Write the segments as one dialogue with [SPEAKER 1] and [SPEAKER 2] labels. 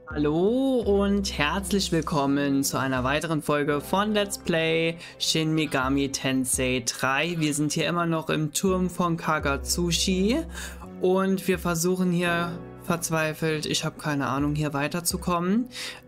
[SPEAKER 1] Hallo und herzlich willkommen zu einer weiteren Folge von Let's Play Shin Megami Tensei 3. Wir sind hier immer noch im Turm von Kagatsushi und wir versuchen hier verzweifelt, ich habe keine Ahnung, hier weiterzukommen.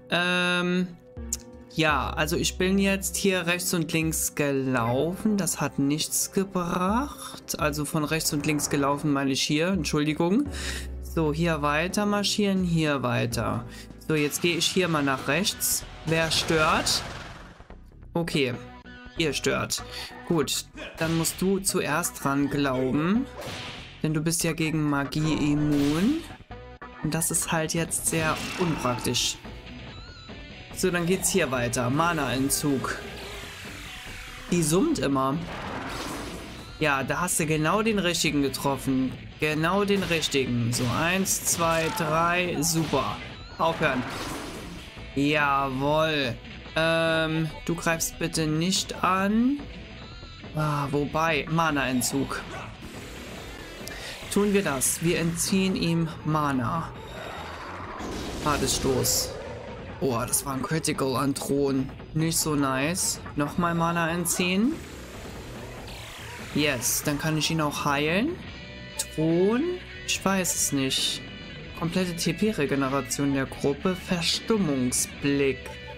[SPEAKER 1] Ja, also ich bin jetzt hier rechts und links gelaufen, das hat nichts gebracht. Also von rechts und links gelaufen meine ich hier, Entschuldigung. So, hier weiter marschieren, hier weiter. So, jetzt gehe ich hier mal nach rechts. Wer stört? Okay, ihr stört. Gut, dann musst du zuerst dran glauben. Denn du bist ja gegen Magie immun. Und das ist halt jetzt sehr unpraktisch. So, dann geht's hier weiter. Mana-Entzug. Die summt immer. Ja, da hast du genau den richtigen getroffen. Genau den richtigen. So, 1, 2, 3. Super. Aufhören. Jawohl. Du greifst bitte nicht an. Wobei, Mana-Entzug. Tun wir das. Wir entziehen ihm Mana. Todesstoß. Oh, das war ein Critical an Thron. Nicht so nice. Nochmal Mana entziehen. Yes, dann kann ich ihn auch heilen. Thron? Ich weiß es nicht. Komplette TP-Regeneration der Gruppe. Verstummungsblick.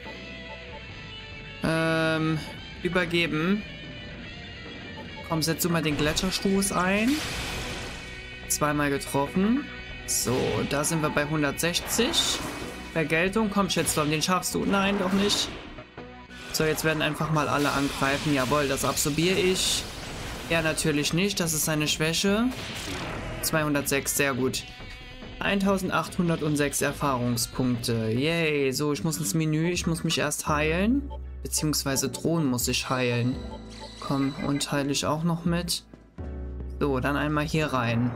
[SPEAKER 1] Übergeben. Komm, setz du mal den Gletscherstoß ein. Zweimal getroffen. So, da sind wir bei 160. Vergeltung. Komm, Shitstorm, den schaffst du. Nein, doch nicht. So, jetzt werden einfach mal alle angreifen. Jawohl, das absorbiere ich. Er natürlich nicht. Das ist seine Schwäche. 206, sehr gut. 1806 Erfahrungspunkte. Yay. So, ich muss ins Menü. Ich muss mich erst heilen. Beziehungsweise Thron muss ich heilen. Komm, und heile ich auch noch mit. So, dann einmal hier rein.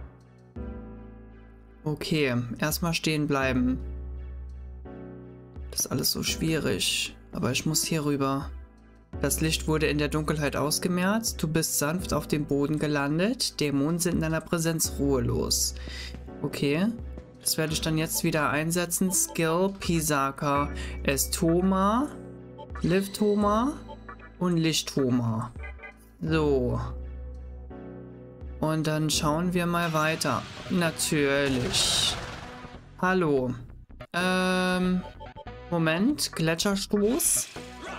[SPEAKER 1] Okay, erstmal stehen bleiben. Das ist alles so schwierig. Aber ich muss hier rüber. Das Licht wurde in der Dunkelheit ausgemerzt. Du bist sanft auf dem Boden gelandet. Dämonen sind in deiner Präsenz ruhelos. Okay. Das werde ich dann jetzt wieder einsetzen. Skill, Pisaka, Estoma, Liftoma und Lichtoma. So. Und dann schauen wir mal weiter. Natürlich. Hallo. Moment. Gletscherstoß.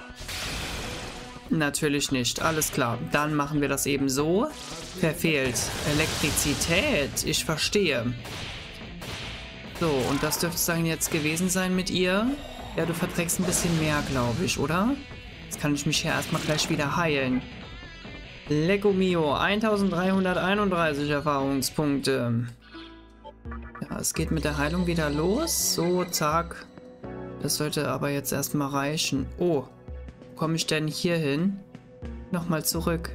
[SPEAKER 1] Natürlich nicht. Alles klar. Dann machen wir das eben so. Verfehlt. Elektrizität. Ich verstehe. So, und das dürfte es dann jetzt gewesen sein mit ihr. Ja, du verträgst ein bisschen mehr, glaube ich, oder? Jetzt kann ich mich hier erstmal gleich wieder heilen. Lecco mio. 1331 Erfahrungspunkte. Ja, es geht mit der Heilung wieder los. So, zack. Das sollte aber jetzt erstmal reichen. Oh. Komme ich denn hier hin? Nochmal zurück.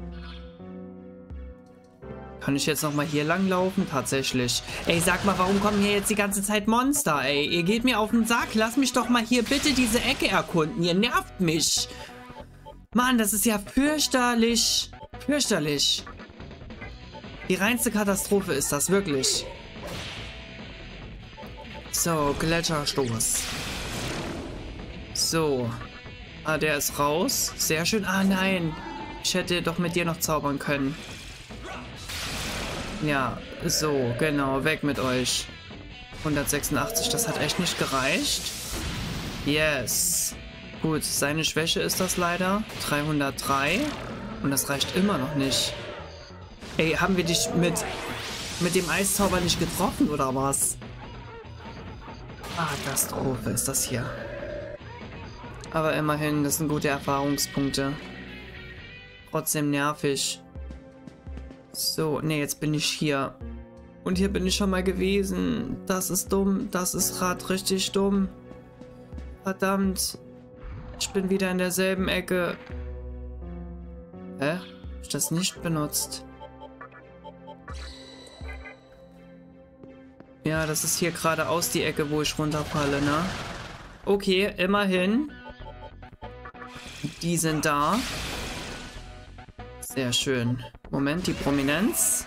[SPEAKER 1] Kann ich jetzt nochmal hier lang laufen? Tatsächlich. Ey, sag mal, warum kommen hier jetzt die ganze Zeit Monster, ey? Ihr geht mir auf den Sack. Lass mich doch mal hier bitte diese Ecke erkunden. Ihr nervt mich. Mann, das ist ja fürchterlich. Fürchterlich. Die reinste Katastrophe ist das, wirklich. So, Gletscherstoß. So. Ah, der ist raus. Sehr schön. Ah, nein. Ich hätte doch mit dir noch zaubern können. Ja, so, genau. Weg mit euch. 186, das hat echt nicht gereicht. Yes. Gut, seine Schwäche ist das leider. 303. Und das reicht immer noch nicht. Ey, haben wir dich mit dem Eiszauber nicht getroffen, oder was? Ah, Katastrophe ist das hier. Aber immerhin, das sind gute Erfahrungspunkte. Trotzdem nervig. So, ne, jetzt bin ich hier. Und hier bin ich schon mal gewesen. Das ist dumm. Das ist gerade richtig dumm. Verdammt. Ich bin wieder in derselben Ecke. Hä? Hab ich das nicht benutzt? Ja, das ist hier geradeaus die Ecke, wo ich runterfalle, ne? Okay, immerhin. Die sind da. Sehr schön. Moment, die Prominenz.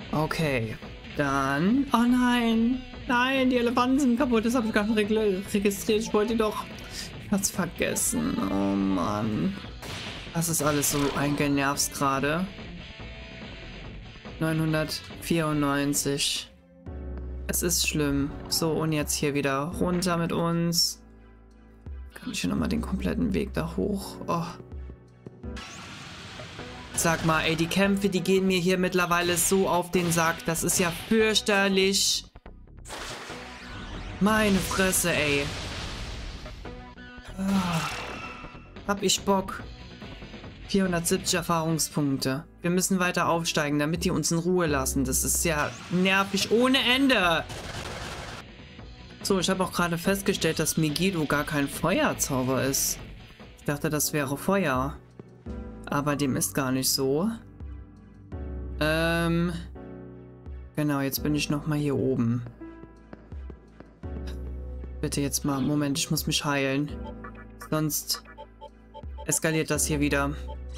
[SPEAKER 1] Okay. Dann... Oh nein! Nein, die Elefanten sind kaputt. Das habe ich gar nicht registriert. Ich wollte die doch... Ich hab's vergessen. Oh Mann. Das ist alles so eingenervt gerade. 994. Es ist schlimm. So, und jetzt hier wieder runter mit uns. Kann ich hier nochmal den kompletten Weg da hoch? Oh. Sag mal, ey, die Kämpfe, die gehen mir hier mittlerweile so auf den Sack. Das ist ja fürchterlich. Meine Fresse, ey. Oh. Hab ich Bock. 470 Erfahrungspunkte. Wir müssen weiter aufsteigen, damit die uns in Ruhe lassen. Das ist ja nervig ohne Ende. So, ich habe auch gerade festgestellt, dass Megiddo gar kein Feuerzauber ist. Ich dachte, das wäre Feuer. Aber dem ist gar nicht so. Genau, jetzt bin ich nochmal hier oben. Bitte jetzt mal, Moment, ich muss mich heilen. Sonst eskaliert das hier wieder.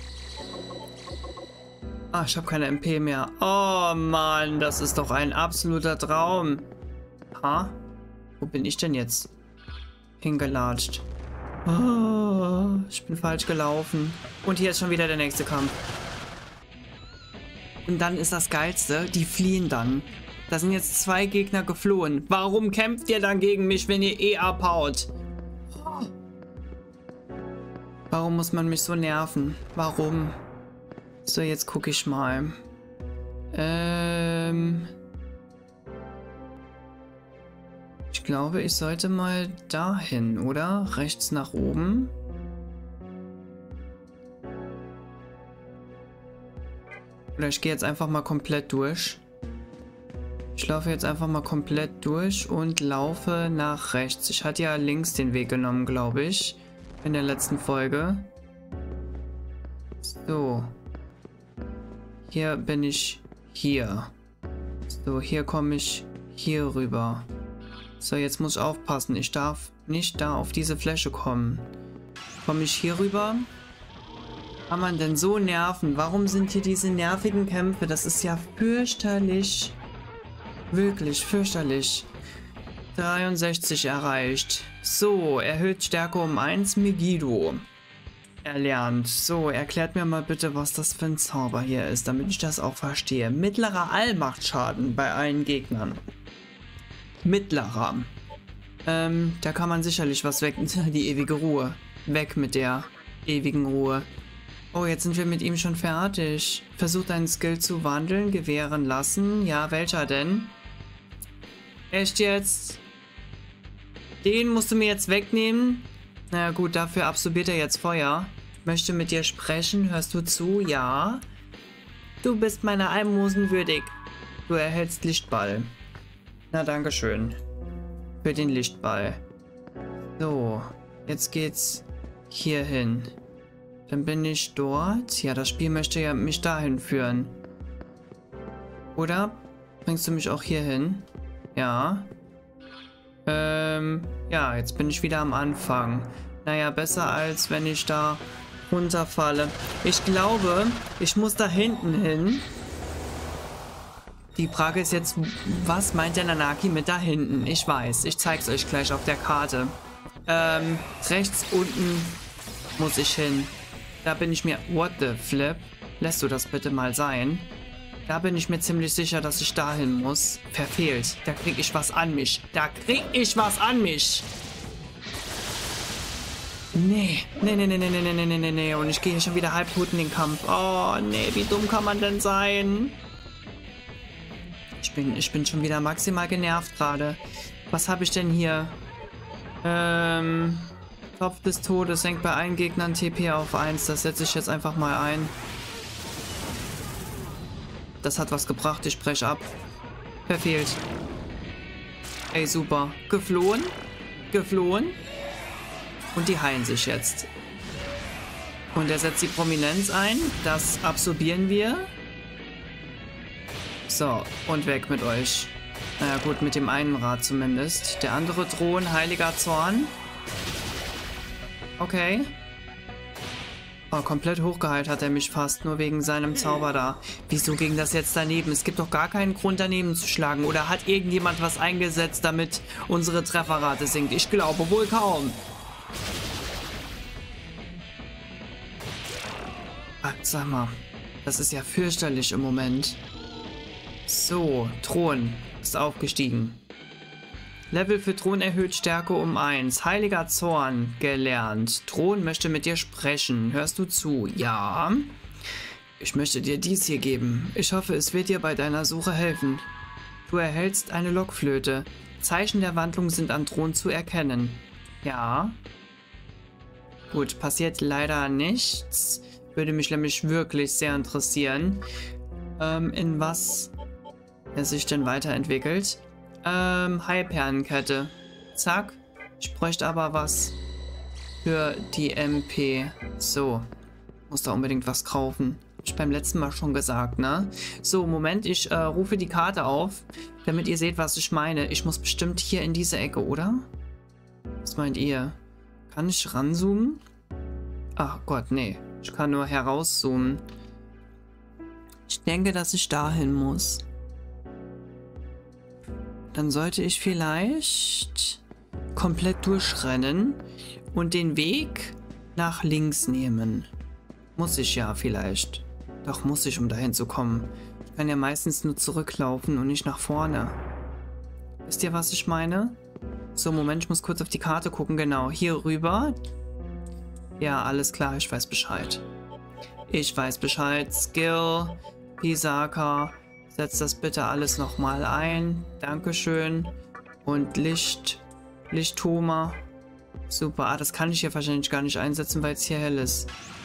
[SPEAKER 1] Ah, ich habe keine MP mehr. Oh Mann, das ist doch ein absoluter Traum. Ha? Wo bin ich denn jetzt hingelatscht? Oh, ich bin falsch gelaufen. Und hier ist schon wieder der nächste Kampf. Und dann ist das Geilste, die fliehen dann. Da sind jetzt 2 Gegner geflohen. Warum kämpft ihr dann gegen mich, wenn ihr eh abhaut? Warum muss man mich so nerven? Warum? So, jetzt gucke ich mal. Ich glaube, ich sollte mal dahin, oder? Rechts nach oben. Oder ich gehe jetzt einfach mal komplett durch. Ich laufe jetzt einfach mal komplett durch und laufe nach rechts. Ich hatte ja links den Weg genommen, glaube ich. In der letzten Folge. So. Hier bin ich hier. So, hier komme ich hier rüber. So, jetzt muss ich aufpassen. Ich darf nicht da auf diese Fläche kommen. Komme ich hier rüber? Kann man denn so nerven? Warum sind hier diese nervigen Kämpfe? Das ist ja fürchterlich. Wirklich fürchterlich. 63 erreicht. So, erhöht Stärke um 1, Megiddo. Erlernt. So, erklärt mir mal bitte, was das für ein Zauber hier ist, damit ich das auch verstehe. Mittlerer Allmachtschaden bei allen Gegnern. Mittlerer. Da kann man sicherlich was weg. Die ewige Ruhe. Weg mit der ewigen Ruhe. Oh, jetzt sind wir mit ihm schon fertig. Versuch deinen Skill zu wandeln, gewähren lassen. Ja, welcher denn? Echt jetzt? Den musst du mir jetzt wegnehmen? Na gut, dafür absorbiert er jetzt Feuer. Ich möchte mit dir sprechen. Hörst du zu? Ja. Du bist meiner Almosen würdig. Du erhältst Lichtball. Na, dankeschön. Für den Lichtball. So, jetzt geht's hier hin. Dann bin ich dort. Ja, das Spiel möchte ja mich dahin führen. Oder bringst du mich auch hier hin? Ja. Ja, jetzt bin ich wieder am Anfang. Naja, besser als wenn ich da runterfalle. Ich glaube, ich muss da hinten hin. Die Frage ist jetzt, was meint der Nanaki mit da hinten? Ich weiß, ich zeig's euch gleich auf der Karte. Rechts unten muss ich hin. Da bin ich mir... What the flip? Lässt du das bitte mal sein? Da bin ich mir ziemlich sicher, dass ich dahin muss. Verfehlt. Da krieg ich was an mich. Da krieg ich was an mich. Nee. Nee. Und ich gehe hier schon wieder halbtot in den Kampf. Oh, nee. Wie dumm kann man denn sein? Ich bin schon wieder maximal genervt gerade. Was habe ich denn hier? Topf des Todes senkt bei allen Gegnern TP auf 1. Das setze ich jetzt einfach mal ein. Das hat was gebracht. Ich breche ab. Verfehlt. Ey, super. Geflohen. Geflohen. Und die heilen sich jetzt. Und er setzt die Prominenz ein. Das absorbieren wir. So, und weg mit euch. Naja gut, mit dem einen Rad zumindest. Der andere Thron, heiliger Zorn. Okay. Oh, komplett hochgeheilt hat er mich fast, nur wegen seinem Zauber da. Wieso ging das jetzt daneben? Es gibt doch gar keinen Grund, daneben zu schlagen. Oder hat irgendjemand was eingesetzt, damit unsere Trefferrate sinkt? Ich glaube wohl kaum. Ah, sag mal, das ist ja fürchterlich im Moment. So, Thron ist aufgestiegen. Level für Thron erhöht Stärke um 1. Heiliger Zorn gelernt. Thron möchte mit dir sprechen. Hörst du zu? Ja. Ich möchte dir dies hier geben. Ich hoffe, es wird dir bei deiner Suche helfen. Du erhältst eine Lockflöte. Zeichen der Wandlung sind an Thron zu erkennen. Ja. Gut, passiert leider nichts. Würde mich nämlich wirklich sehr interessieren, in was er sich denn weiterentwickelt. Heilperlenkette. Zack. Ich bräuchte aber was für die MP. So. Muss da unbedingt was kaufen. Hab ich beim letzten Mal schon gesagt, ne? So, Moment. Ich rufe die Karte auf, damit ihr seht, was ich meine. Ich muss bestimmt hier in diese Ecke, oder? Was meint ihr? Kann ich ranzoomen? Ach Gott, nee. Ich kann nur herauszoomen. Ich denke, dass ich dahin muss. Dann sollte ich vielleicht komplett durchrennen und den Weg nach links nehmen. Muss ich ja vielleicht. Doch muss ich, um dahin zu kommen. Ich kann ja meistens nur zurücklaufen und nicht nach vorne. Wisst ihr, was ich meine? So, Moment, ich muss kurz auf die Karte gucken. Genau, hier rüber. Ja, alles klar, ich weiß Bescheid. Ich weiß Bescheid. Skill, Pisaka. Setz das bitte alles nochmal ein. Dankeschön. Und Lichthoma. Super. Ah, das kann ich hier wahrscheinlich gar nicht einsetzen, weil es hier hell ist.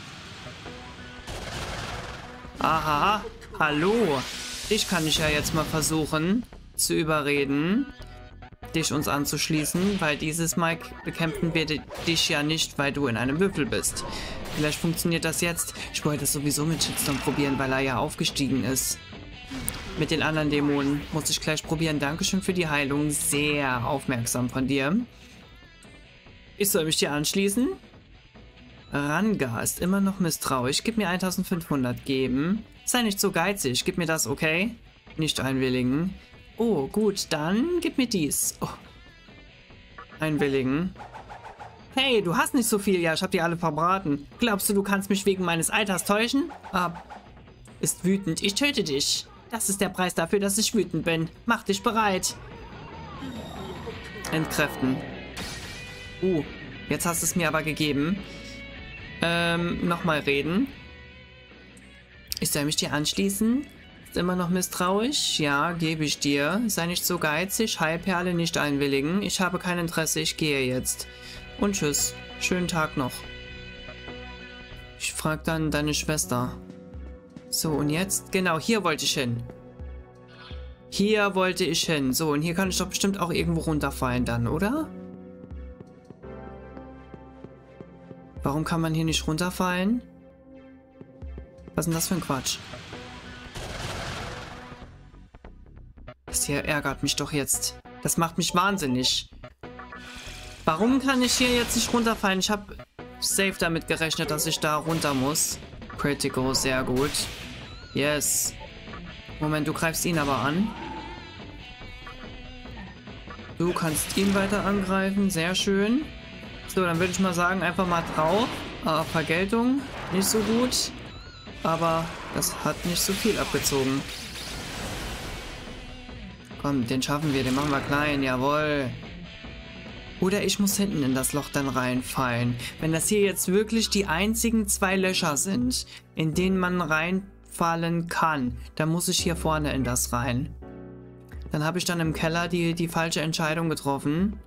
[SPEAKER 1] Aha. Hallo. Dich kann ich ja jetzt mal versuchen zu überreden, dich uns anzuschließen, weil dieses Mal bekämpfen wir dich ja nicht, weil du in einem Würfel bist. Vielleicht funktioniert das jetzt. Ich wollte es sowieso mit Shitstorm probieren, weil er ja aufgestiegen ist. Mit den anderen Dämonen muss ich gleich probieren. Dankeschön für die Heilung. Sehr aufmerksam von dir. Ich soll mich dir anschließen. Ranga ist immer noch misstrauisch. Gib mir 1500 geben. Sei nicht so geizig. Gib mir das, okay? Nicht einwilligen. Oh, gut. Dann gib mir dies. Oh. Einwilligen. Hey, du hast nicht so viel. Ja, ich hab die alle verbraten. Glaubst du, du kannst mich wegen meines Alters täuschen? Ist wütend. Ich töte dich. Das ist der Preis dafür, dass ich wütend bin. Mach dich bereit. Entkräften. Jetzt hast du es mir aber gegeben. Nochmal reden. Ich soll mich dir anschließen. Ist immer noch misstrauisch? Ja, gebe ich dir. Sei nicht so geizig. Heilperle nicht einwilligen. Ich habe kein Interesse. Ich gehe jetzt. Und tschüss. Schönen Tag noch. Ich frage dann deine Schwester. So, und jetzt? Genau, hier wollte ich hin. Hier wollte ich hin. So, und hier kann ich doch bestimmt auch irgendwo runterfallen dann, oder? Warum kann man hier nicht runterfallen? Was ist denn das für ein Quatsch? Das hier ärgert mich doch jetzt. Das macht mich wahnsinnig. Warum kann ich hier jetzt nicht runterfallen? Ich habe safe damit gerechnet, dass ich da runter muss. Critical, sehr gut. Yes. Moment, du greifst ihn aber an. Du kannst ihn weiter angreifen, sehr schön. So, dann würde ich mal sagen, einfach mal drauf. Vergeltung, nicht so gut. Aber das hat nicht so viel abgezogen. Komm, den schaffen wir, den machen wir klein, jawohl. Oder ich muss hinten in das Loch dann reinfallen. Wenn das hier jetzt wirklich die einzigen 2 Löcher sind, in denen man reinfallen kann, dann muss ich hier vorne in das rein. Dann habe ich dann im Keller die falsche Entscheidung getroffen.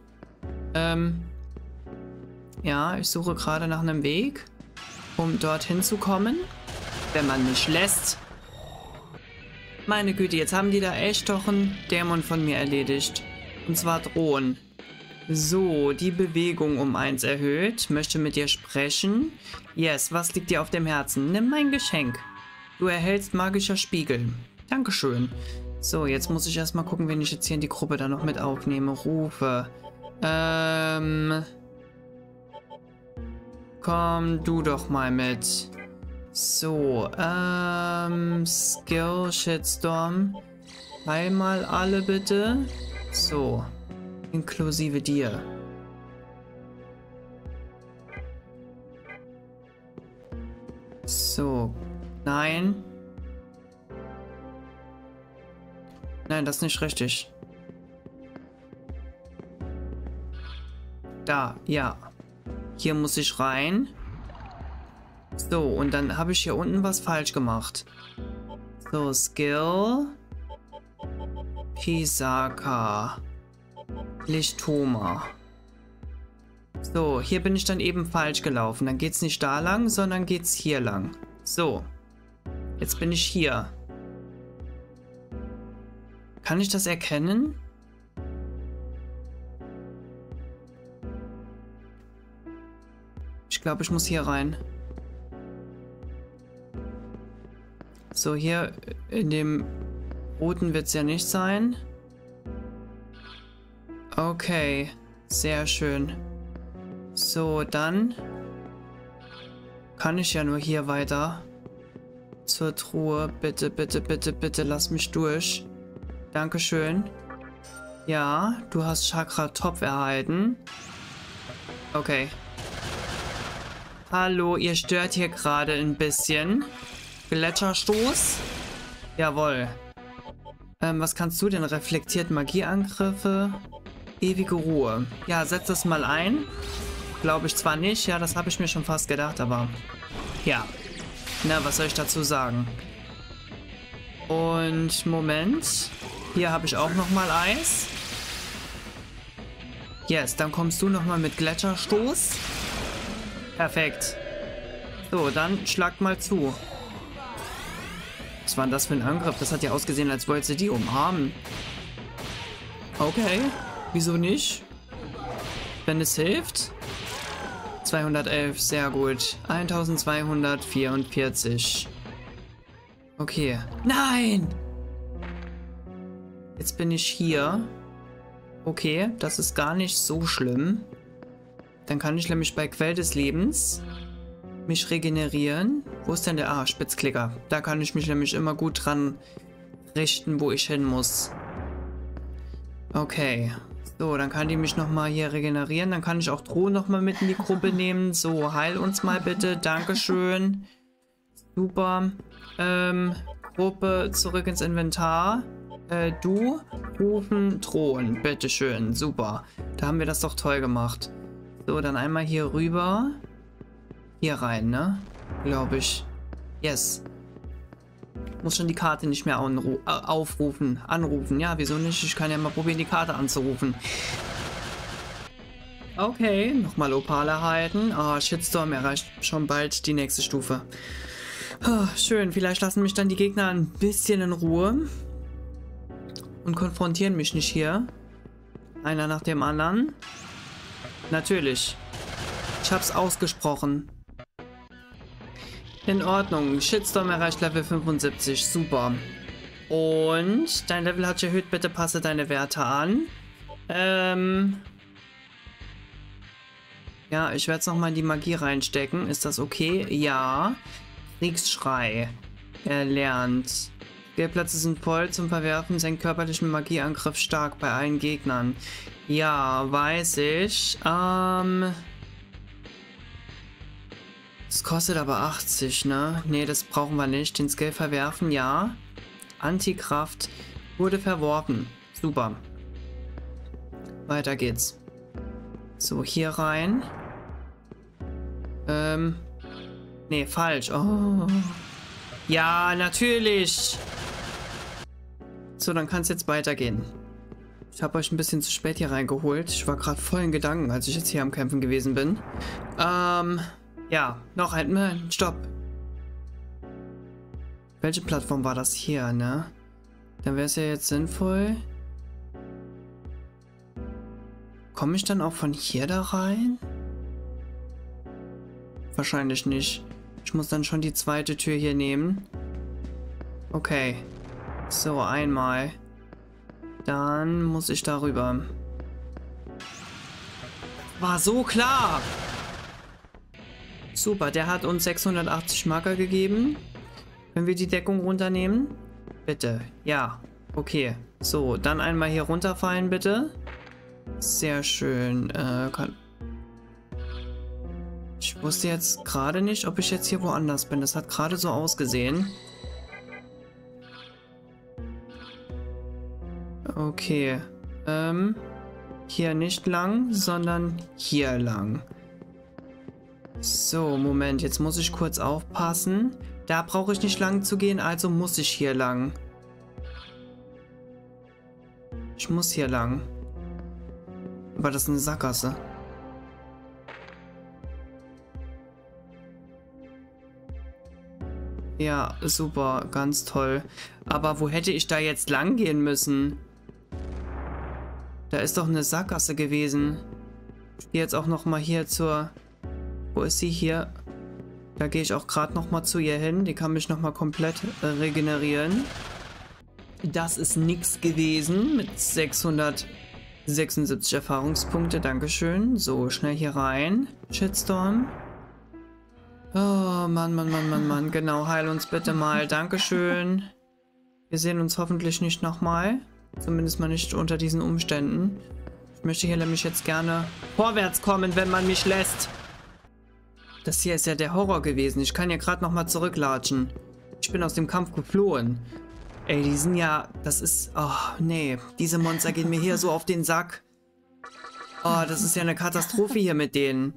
[SPEAKER 1] Ja, ich suche gerade nach einem Weg, um dorthin zu kommen. Wenn man mich lässt. Meine Güte, jetzt haben die da echt doch einen Dämon von mir erledigt. Und zwar Drohen. So, die Bewegung um 1 erhöht. Möchte mit dir sprechen. Yes, was liegt dir auf dem Herzen? Nimm mein Geschenk. Du erhältst magischer Spiegel. Dankeschön. So, jetzt muss ich erstmal gucken, wen ich jetzt hier in die Gruppe dann noch mit kommt komm du doch mal mit. So, Skill, Shitstorm. Heil mal alle bitte. So, inklusive dir. So, nein. Nein, das ist nicht richtig. Da, ja. Hier muss ich rein. So, und dann habe ich hier unten was falsch gemacht. So, Skill. Pisaka. Lichtoma. So, hier bin ich dann eben falsch gelaufen. Dann geht's nicht da lang, sondern geht's hier lang. So. Jetzt bin ich hier. Kann ich das erkennen? Ich glaube, ich muss hier rein. So, hier in dem roten wird es ja nicht sein. Okay, sehr schön. So, dann kann ich ja nur hier weiter zur Truhe. Bitte, bitte, bitte, bitte, lass mich durch. Dankeschön. Ja, du hast Chakra Top erhalten. Okay. Hallo, ihr stört hier gerade ein bisschen. Gletscherstoß. Jawohl. Was kannst du denn? Reflektiert Magieangriffe. Ewige Ruhe. Ja, setz das mal ein. Glaube ich zwar nicht. Ja, das habe ich mir schon fast gedacht, aber... Ja. Na, was soll ich dazu sagen? Und, Moment. Hier habe ich auch nochmal Eis. Yes, dann kommst du nochmal mit Gletscherstoß. Perfekt. So, dann schlag mal zu. Was war denn das für ein Angriff? Das hat ja ausgesehen, als wollte sie die umarmen. Okay. Wieso nicht? Wenn es hilft. 211, sehr gut. 1244. Okay. Nein! Jetzt bin ich hier. Okay, das ist gar nicht so schlimm. Dann kann ich nämlich bei Quell des Lebens mich regenerieren. Wo ist denn der Spitzklicker? Da kann ich mich nämlich immer gut dran richten, wo ich hin muss. Okay. So, dann kann die mich nochmal hier regenerieren. Dann kann ich auch Droh nochmal mit in die Gruppe nehmen. So, heil uns mal bitte. Dankeschön. Super. Gruppe zurück ins Inventar. Du rufen drohen. Bitteschön. Super. Da haben wir das doch toll gemacht. So, dann einmal hier rüber. Hier rein, ne? Glaube ich. Yes. Muss schon die Karte nicht mehr aufrufen. Anrufen. Ja, wieso nicht? Ich kann ja mal probieren, die Karte anzurufen. Okay, nochmal Opal erhalten. Ah, Shitstorm erreicht schon bald die nächste Stufe. Schön, vielleicht lassen mich dann die Gegner ein bisschen in Ruhe. Und konfrontieren mich nicht hier. Einer nach dem anderen. Natürlich. Ich hab's ausgesprochen. In Ordnung. Shitstorm erreicht Level 75. Super. Und dein Level hat sich erhöht. Bitte passe deine Werte an. Ja, ich werde es nochmal in die Magie reinstecken. Ist das okay? Ja. Kriegsschrei. Erlernt. Skillplätze sind voll zum Verwerfen. Senkt körperlichen Magieangriff stark bei allen Gegnern. Ja, weiß ich. Das kostet aber 80, ne? Ne, das brauchen wir nicht. Den Skill verwerfen, ja. Antikraft wurde verworfen. Super. Weiter geht's. So, hier rein. Ne, falsch. Oh. Ja, natürlich. So, dann kann es jetzt weitergehen. Ich habe euch ein bisschen zu spät hier reingeholt. Ich war gerade voll in Gedanken, als ich jetzt hier am Kämpfen gewesen bin. Ja, noch ein... Stopp. Welche Plattform war das hier, ne? Dann wäre es ja jetzt sinnvoll. Komme ich dann auch von hier da rein? Wahrscheinlich nicht. Ich muss dann schon die zweite Tür hier nehmen. Okay. So, einmal. Dann muss ich darüber. War so klar! Super, der hat uns 680 Marker gegeben. Können wir die Deckung runternehmen? Bitte. Ja. Okay. So, dann einmal hier runterfallen, bitte. Sehr schön. Ich wusste jetzt gerade nicht, ob ich jetzt hier woanders bin. Das hat gerade so ausgesehen. Okay. Hier nicht lang, sondern hier lang. So, Moment. Jetzt muss ich kurz aufpassen. Da brauche ich nicht lang zu gehen, also muss ich hier lang. Ich muss hier lang. Aber das ist eine Sackgasse. Ja, super, ganz toll. Aber wo hätte ich da jetzt lang gehen müssen? Da ist doch eine Sackgasse gewesen. Ich gehe jetzt auch noch mal hier zur... Wo ist sie? Hier. Da gehe ich auch gerade noch mal zu ihr hin. Die kann mich noch mal komplett regenerieren. Das ist nix gewesen mit 676 Erfahrungspunkte. Dankeschön. So, schnell hier rein. Shitstorm. Oh, Mann. Genau, heil uns bitte mal. Dankeschön. Wir sehen uns hoffentlich nicht nochmal. Zumindest mal nicht unter diesen Umständen. Ich möchte hier nämlich jetzt gerne vorwärts kommen, wenn man mich lässt. Das hier ist ja der Horror gewesen. Ich kann ja gerade nochmal zurücklatschen. Ich bin aus dem Kampf geflohen. Ey, die sind ja... Das ist... Oh, nee. Diese Monster gehen mir hier so auf den Sack. Oh, das ist ja eine Katastrophe hier mit denen.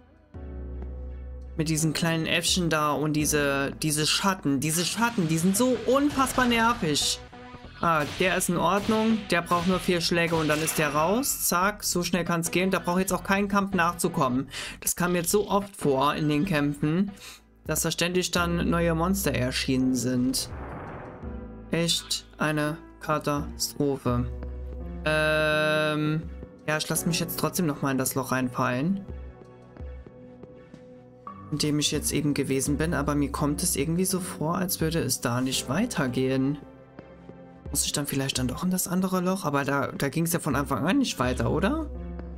[SPEAKER 1] Mit diesen kleinen Äffchen da und diese Schatten. Diese Schatten, die sind so unfassbar nervig. Ah, der ist in Ordnung. Der braucht nur 4 Schläge und dann ist der raus. Zack, so schnell kann es gehen. Da braucht jetzt auch kein Kampf nachzukommen. Das kam jetzt so oft vor in den Kämpfen, dass da ständig dann neue Monster erschienen sind. Echt eine Katastrophe. Ja, ich lasse mich jetzt trotzdem nochmal in das Loch reinfallen. In dem ich jetzt eben gewesen bin, aber mir kommt es irgendwie so vor, als würde es da nicht weitergehen. Muss ich dann vielleicht dann doch in das andere Loch? Aber da ging es ja von Anfang an nicht weiter, oder?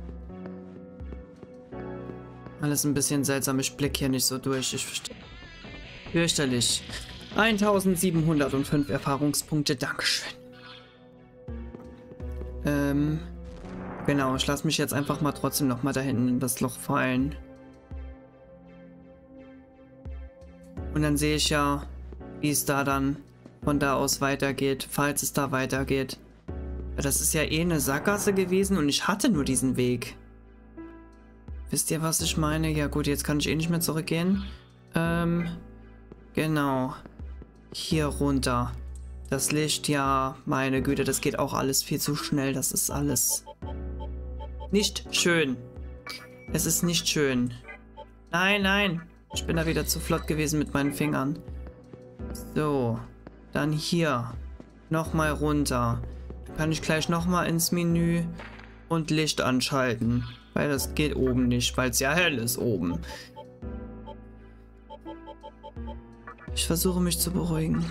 [SPEAKER 1] Alles ein bisschen seltsam. Ich blicke hier nicht so durch. Ich verstehe. Fürchterlich. 1705 Erfahrungspunkte. Dankeschön. Genau. Ich lasse mich jetzt einfach mal trotzdem nochmal da hinten in das Loch fallen. Und dann sehe ich ja, wie es da dann von da aus weitergeht, falls es da weitergeht. Das ist ja eh eine Sackgasse gewesen und ich hatte nur diesen Weg. Wisst ihr, was ich meine? Ja gut, jetzt kann ich eh nicht mehr zurückgehen. Genau. Hier runter. Das Licht, ja, meine Güte, das geht auch alles viel zu schnell. Das ist alles nicht schön. Es ist nicht schön. Nein. Ich bin da wieder zu flott gewesen mit meinen Fingern. So. Dann hier. Nochmal runter. Dann kann ich gleich nochmal ins Menü und Licht anschalten. Weil das geht oben nicht, weil es ja hell ist oben. Ich versuche mich zu beruhigen.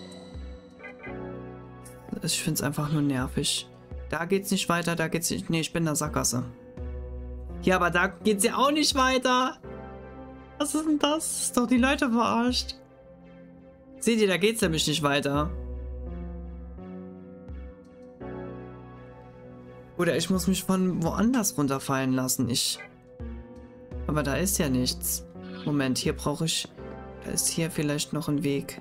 [SPEAKER 1] Ich finde es einfach nur nervig. Da geht's nicht weiter, da geht's nicht... Nee, ich bin in der Sackgasse. Ja, aber da geht's ja auch nicht weiter. Was ist denn das? Das ist doch die Leute verarscht. Seht ihr, da geht's nämlich nicht weiter. Oder ich muss mich von woanders runterfallen lassen. Aber da ist ja nichts. Moment, hier brauche ich... Da ist hier vielleicht noch ein Weg.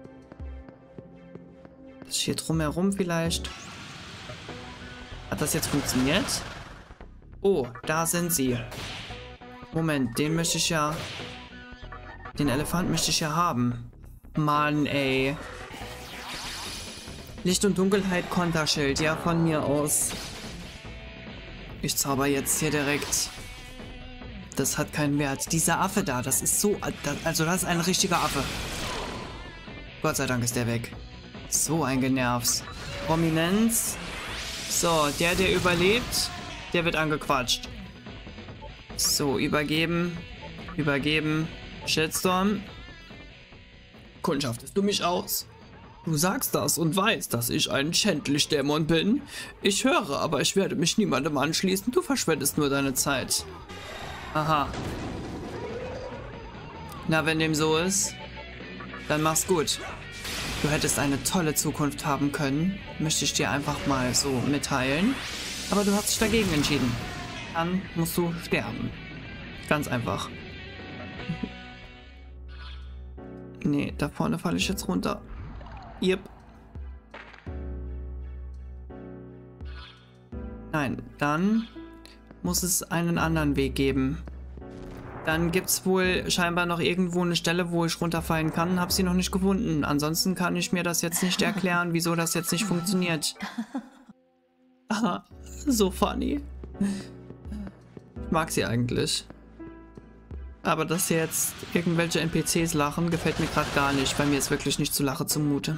[SPEAKER 1] Das ist hier drumherum vielleicht. Hat das jetzt funktioniert? Oh, da sind sie. Moment, den möchte ich ja... Den Elefant möchte ich ja haben. Mann, ey. Licht und Dunkelheit Konterschild. Ja, von mir aus. Ich zauber jetzt hier direkt. Das hat keinen Wert. Dieser Affe da, das ist so... Also das ist ein richtiger Affe. Gott sei Dank ist der weg. So ein Genervs. Prominenz. So, der überlebt, der wird angequatscht. So, übergeben. Übergeben. Shitstorm. Kundschaftest du mich aus? Du sagst das und weißt, dass ich ein Schändlich-Dämon bin. Ich höre, aber ich werde mich niemandem anschließen. Du verschwendest nur deine Zeit. Aha. Na, wenn dem so ist, dann mach's gut. Du hättest eine tolle Zukunft haben können, möchte ich dir einfach mal so mitteilen. Aber du hast dich dagegen entschieden. Dann musst du sterben. Ganz einfach. Nee, da vorne falle ich jetzt runter. Yep. Nein, dann muss es einen anderen Weg geben. Dann gibt es wohl scheinbar noch irgendwo eine Stelle, wo ich runterfallen kann. Habe sie noch nicht gefunden. Ansonsten kann ich mir das jetzt nicht erklären, wieso das jetzt nicht funktioniert. Aha, so funny. Ich mag sie eigentlich. Aber dass jetzt irgendwelche NPCs lachen, gefällt mir gerade gar nicht. Bei mir ist wirklich nicht zu Lache zumute.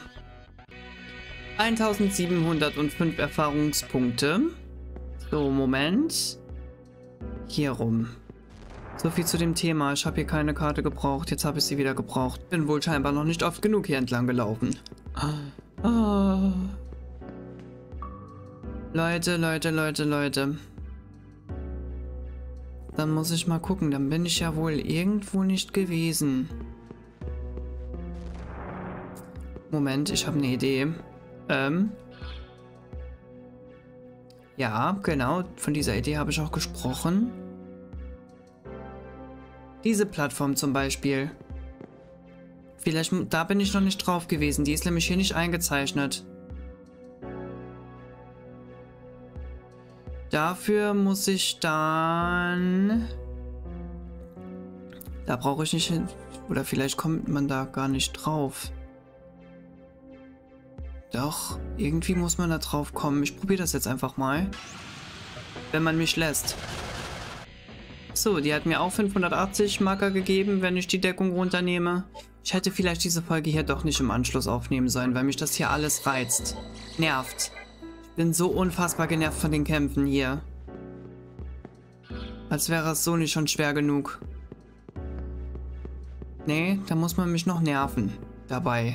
[SPEAKER 1] 1705 Erfahrungspunkte. So, Moment. Hier rum. So viel zu dem Thema. Ich habe hier keine Karte gebraucht. Jetzt habe ich sie wieder gebraucht. Bin wohl scheinbar noch nicht oft genug hier entlang gelaufen. Leute. Dann muss ich mal gucken. Dann bin ich ja wohl irgendwo nicht gewesen. Moment, ich habe eine Idee. Ja, genau. Von dieser Idee habe ich auch gesprochen. Diese Plattform zum Beispiel. Vielleicht, da bin ich noch nicht drauf gewesen. Die ist nämlich hier nicht eingezeichnet. Dafür muss ich dann... Da brauche ich nicht hin. Oder vielleicht kommt man da gar nicht drauf. Doch, irgendwie muss man da drauf kommen. Ich probiere das jetzt einfach mal. Wenn man mich lässt. So, die hat mir auch 580 Marker gegeben, wenn ich die Deckung runternehme. Ich hätte vielleicht diese Folge hier doch nicht im Anschluss aufnehmen sollen, weil mich das hier alles reizt. Nervt. Ich bin so unfassbar genervt von den Kämpfen hier. Als wäre es so nicht schon schwer genug. Nee, da muss man mich noch nerven. Dabei.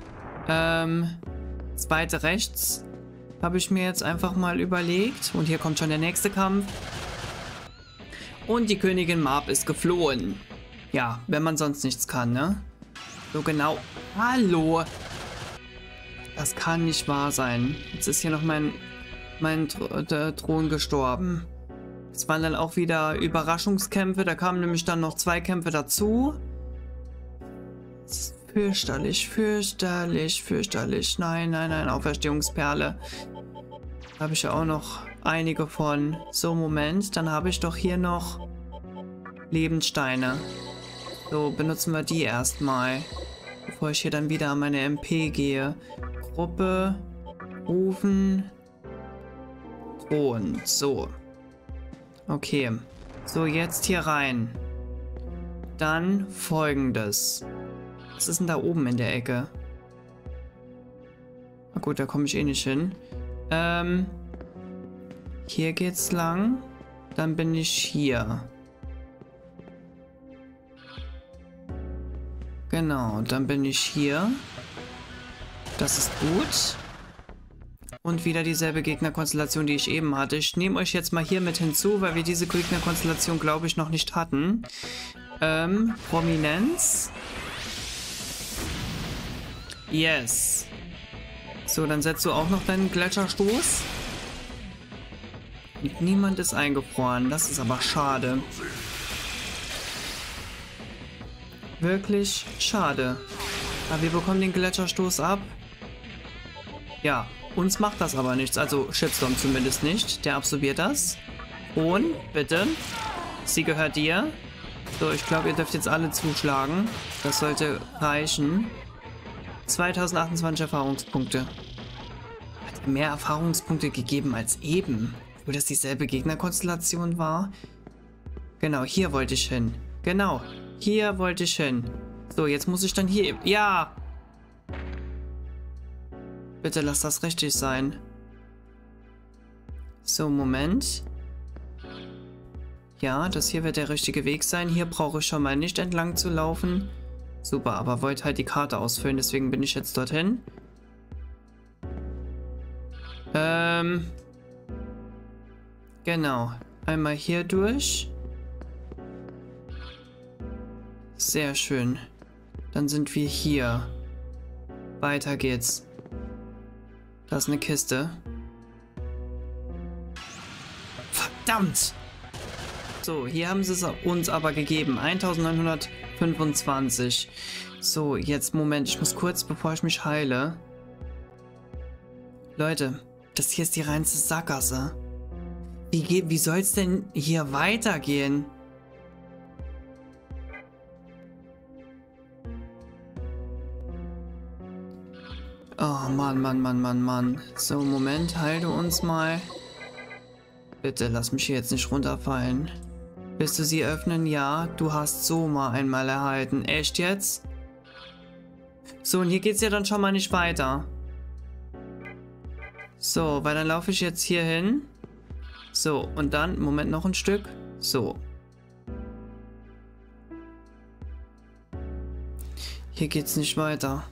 [SPEAKER 1] Zweite rechts. Habe ich mir jetzt einfach mal überlegt. Und hier kommt schon der nächste Kampf. Und die Königin Marp ist geflohen. Ja, wenn man sonst nichts kann, ne? So genau. Hallo! Das kann nicht wahr sein. Jetzt ist hier noch mein Thron gestorben. Es waren dann auch wieder Überraschungskämpfe. Da kamen nämlich dann noch 2 Kämpfe dazu. Das ist fürchterlich. Nein, Auferstehungsperle. Da habe ich ja auch noch einige von. So, Moment. Dann habe ich doch hier noch Lebenssteine. So, benutzen wir die erstmal. Bevor ich hier dann wieder an meine MP gehe. Gruppe. Rufen. Thron. So. Okay. So, jetzt hier rein. Dann Folgendes. Was ist denn da oben in der Ecke? Na gut, da komme ich eh nicht hin. Hier geht's lang. Dann bin ich hier. Genau, dann bin ich hier. Das ist gut. Und wieder dieselbe Gegnerkonstellation, die ich eben hatte. Ich nehme euch jetzt mal hier mit hinzu, weil wir diese Gegnerkonstellation, glaube ich, noch nicht hatten. Prominenz. Yes. So, dann setzt du auch noch deinen Gletscherstoß. Und niemand ist eingefroren. Das ist aber schade. Wirklich schade. Aber wir bekommen den Gletscherstoß ab. Ja, uns macht das aber nichts. Also Shitstorm zumindest nicht. Der absorbiert das. Und, bitte. Sie gehört dir. So, ich glaube, ihr dürft jetzt alle zuschlagen. Das sollte reichen. 2028 Erfahrungspunkte. Hat mehr Erfahrungspunkte gegeben als eben. Obwohl das dieselbe Gegnerkonstellation war. Genau, hier wollte ich hin. Genau, hier wollte ich hin. So, jetzt muss ich dann hier... Ja! Bitte lass das richtig sein. So, Moment. Ja, das hier wird der richtige Weg sein. Hier brauche ich schon mal nicht entlang zu laufen. Super, aber wollte halt die Karte ausfüllen, deswegen bin ich jetzt dorthin. Genau. Einmal hier durch. Sehr schön. Dann sind wir hier. Weiter geht's. Da ist eine Kiste. Verdammt! So, hier haben sie es uns aber gegeben. 1925. So, jetzt Moment. Ich muss kurz, bevor ich mich heile. Leute, das hier ist die reinste Sackgasse. Wie soll es denn hier weitergehen? Oh, Mann. So, Moment, heile uns mal. Bitte, lass mich hier jetzt nicht runterfallen. Willst du sie öffnen? Ja, du hast Soma einmal erhalten. Echt jetzt? So, und hier geht's ja dann schon mal nicht weiter. So, weil dann laufe ich jetzt hier hin. So, und dann, Moment, noch ein Stück. So. Hier geht's nicht weiter.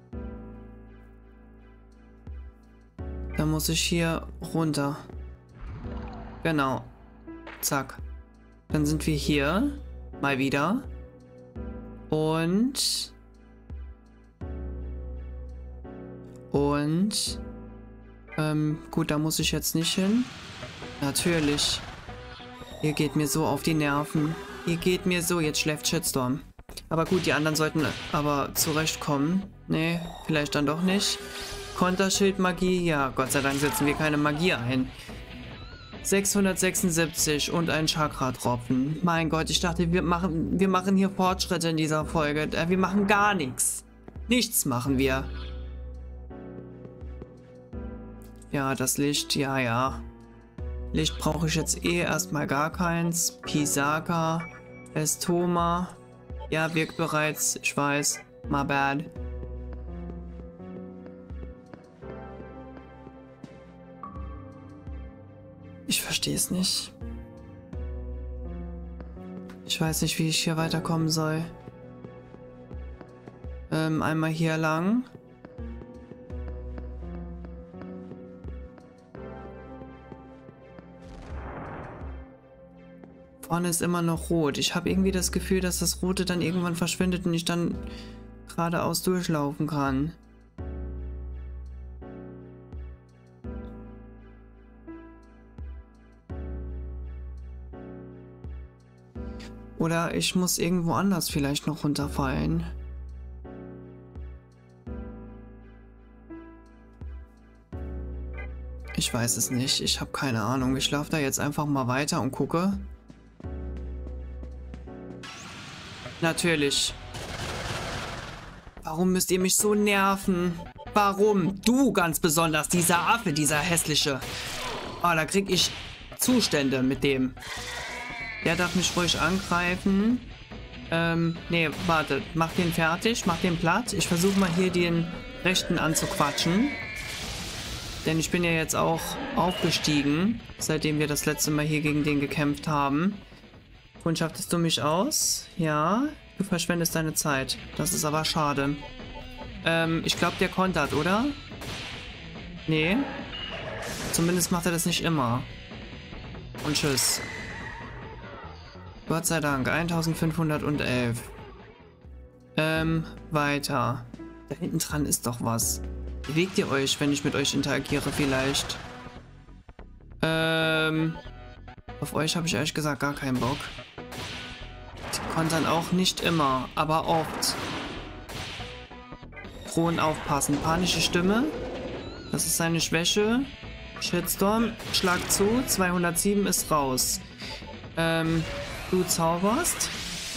[SPEAKER 1] Dann muss ich hier runter. Genau. Zack. Dann sind wir hier. Mal wieder. Und... gut, da muss ich jetzt nicht hin. Natürlich. Ihr geht mir so auf die Nerven. Ihr geht mir so. Jetzt schläft Shitstorm. Aber gut, die anderen sollten aber zurechtkommen. Nee, vielleicht dann doch nicht. Konterschild-Magie. Ja, Gott sei Dank setzen wir keine Magie ein. 676 und ein Chakra-Tropfen. Mein Gott, ich dachte, wir machen hier Fortschritte in dieser Folge. Wir machen gar nichts. Nichts machen wir. Ja, das Licht, ja. Licht brauche ich jetzt eh erstmal gar keins. Pisaka, Estoma. Ja, wirkt bereits, ich weiß. My bad. Ich verstehe es nicht. Ich weiß nicht, wie ich hier weiterkommen soll. Einmal hier lang. Vorne ist immer noch rot. Ich habe irgendwie das Gefühl, dass das Rote dann irgendwann verschwindet und ich dann geradeaus durchlaufen kann. Oder ich muss irgendwo anders vielleicht noch runterfallen. Ich weiß es nicht. Ich habe keine Ahnung. Ich laufe da jetzt einfach mal weiter und gucke. Natürlich. Warum müsst ihr mich so nerven? Warum? Du ganz besonders, dieser Affe, dieser hässliche. Ah, da krieg ich Zustände mit dem. Der darf mich ruhig angreifen. Nee, warte. Mach den fertig, mach den platt. Ich versuche mal hier den rechten anzuquatschen. Denn ich bin ja jetzt auch aufgestiegen, seitdem wir das letzte Mal hier gegen den gekämpft haben. Kundschaftest du mich aus? Ja, du verschwendest deine Zeit. Das ist aber schade. Ich glaube, der kontert, oder? Nee. Zumindest macht er das nicht immer. Und tschüss. Gott sei Dank, 1511. Weiter. Da hinten dran ist doch was. Bewegt ihr euch, wenn ich mit euch interagiere vielleicht? Auf euch habe ich ehrlich gesagt gar keinen Bock. Die kontern auch nicht immer, aber oft. Drohen aufpassen. Panische Stimme. Das ist seine Schwäche. Shitstorm. Schlag zu. 207 ist raus. Du zauberst.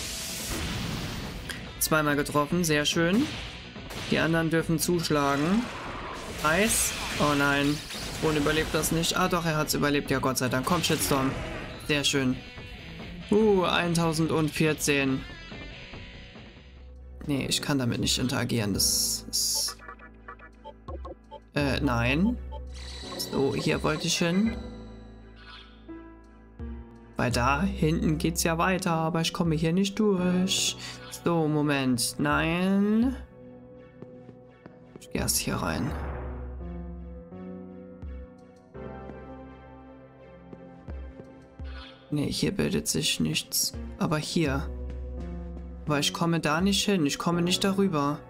[SPEAKER 1] Zweimal getroffen. Sehr schön. Die anderen dürfen zuschlagen. Eis. Oh nein. Kron überlebt das nicht. Ah doch, er hat es überlebt. Ja, Gott sei Dank. Komm, Shitstorm. Sehr schön. 1014. Nee, ich kann damit nicht interagieren. Das ist... nein. So, hier wollte ich hin. Weil da hinten geht's ja weiter, aber ich komme hier nicht durch. So, Moment. Nein. Ich gehe erst hier rein. Nee, hier bildet sich nichts. Aber hier. Aber ich komme da nicht hin. Ich komme nicht darüber.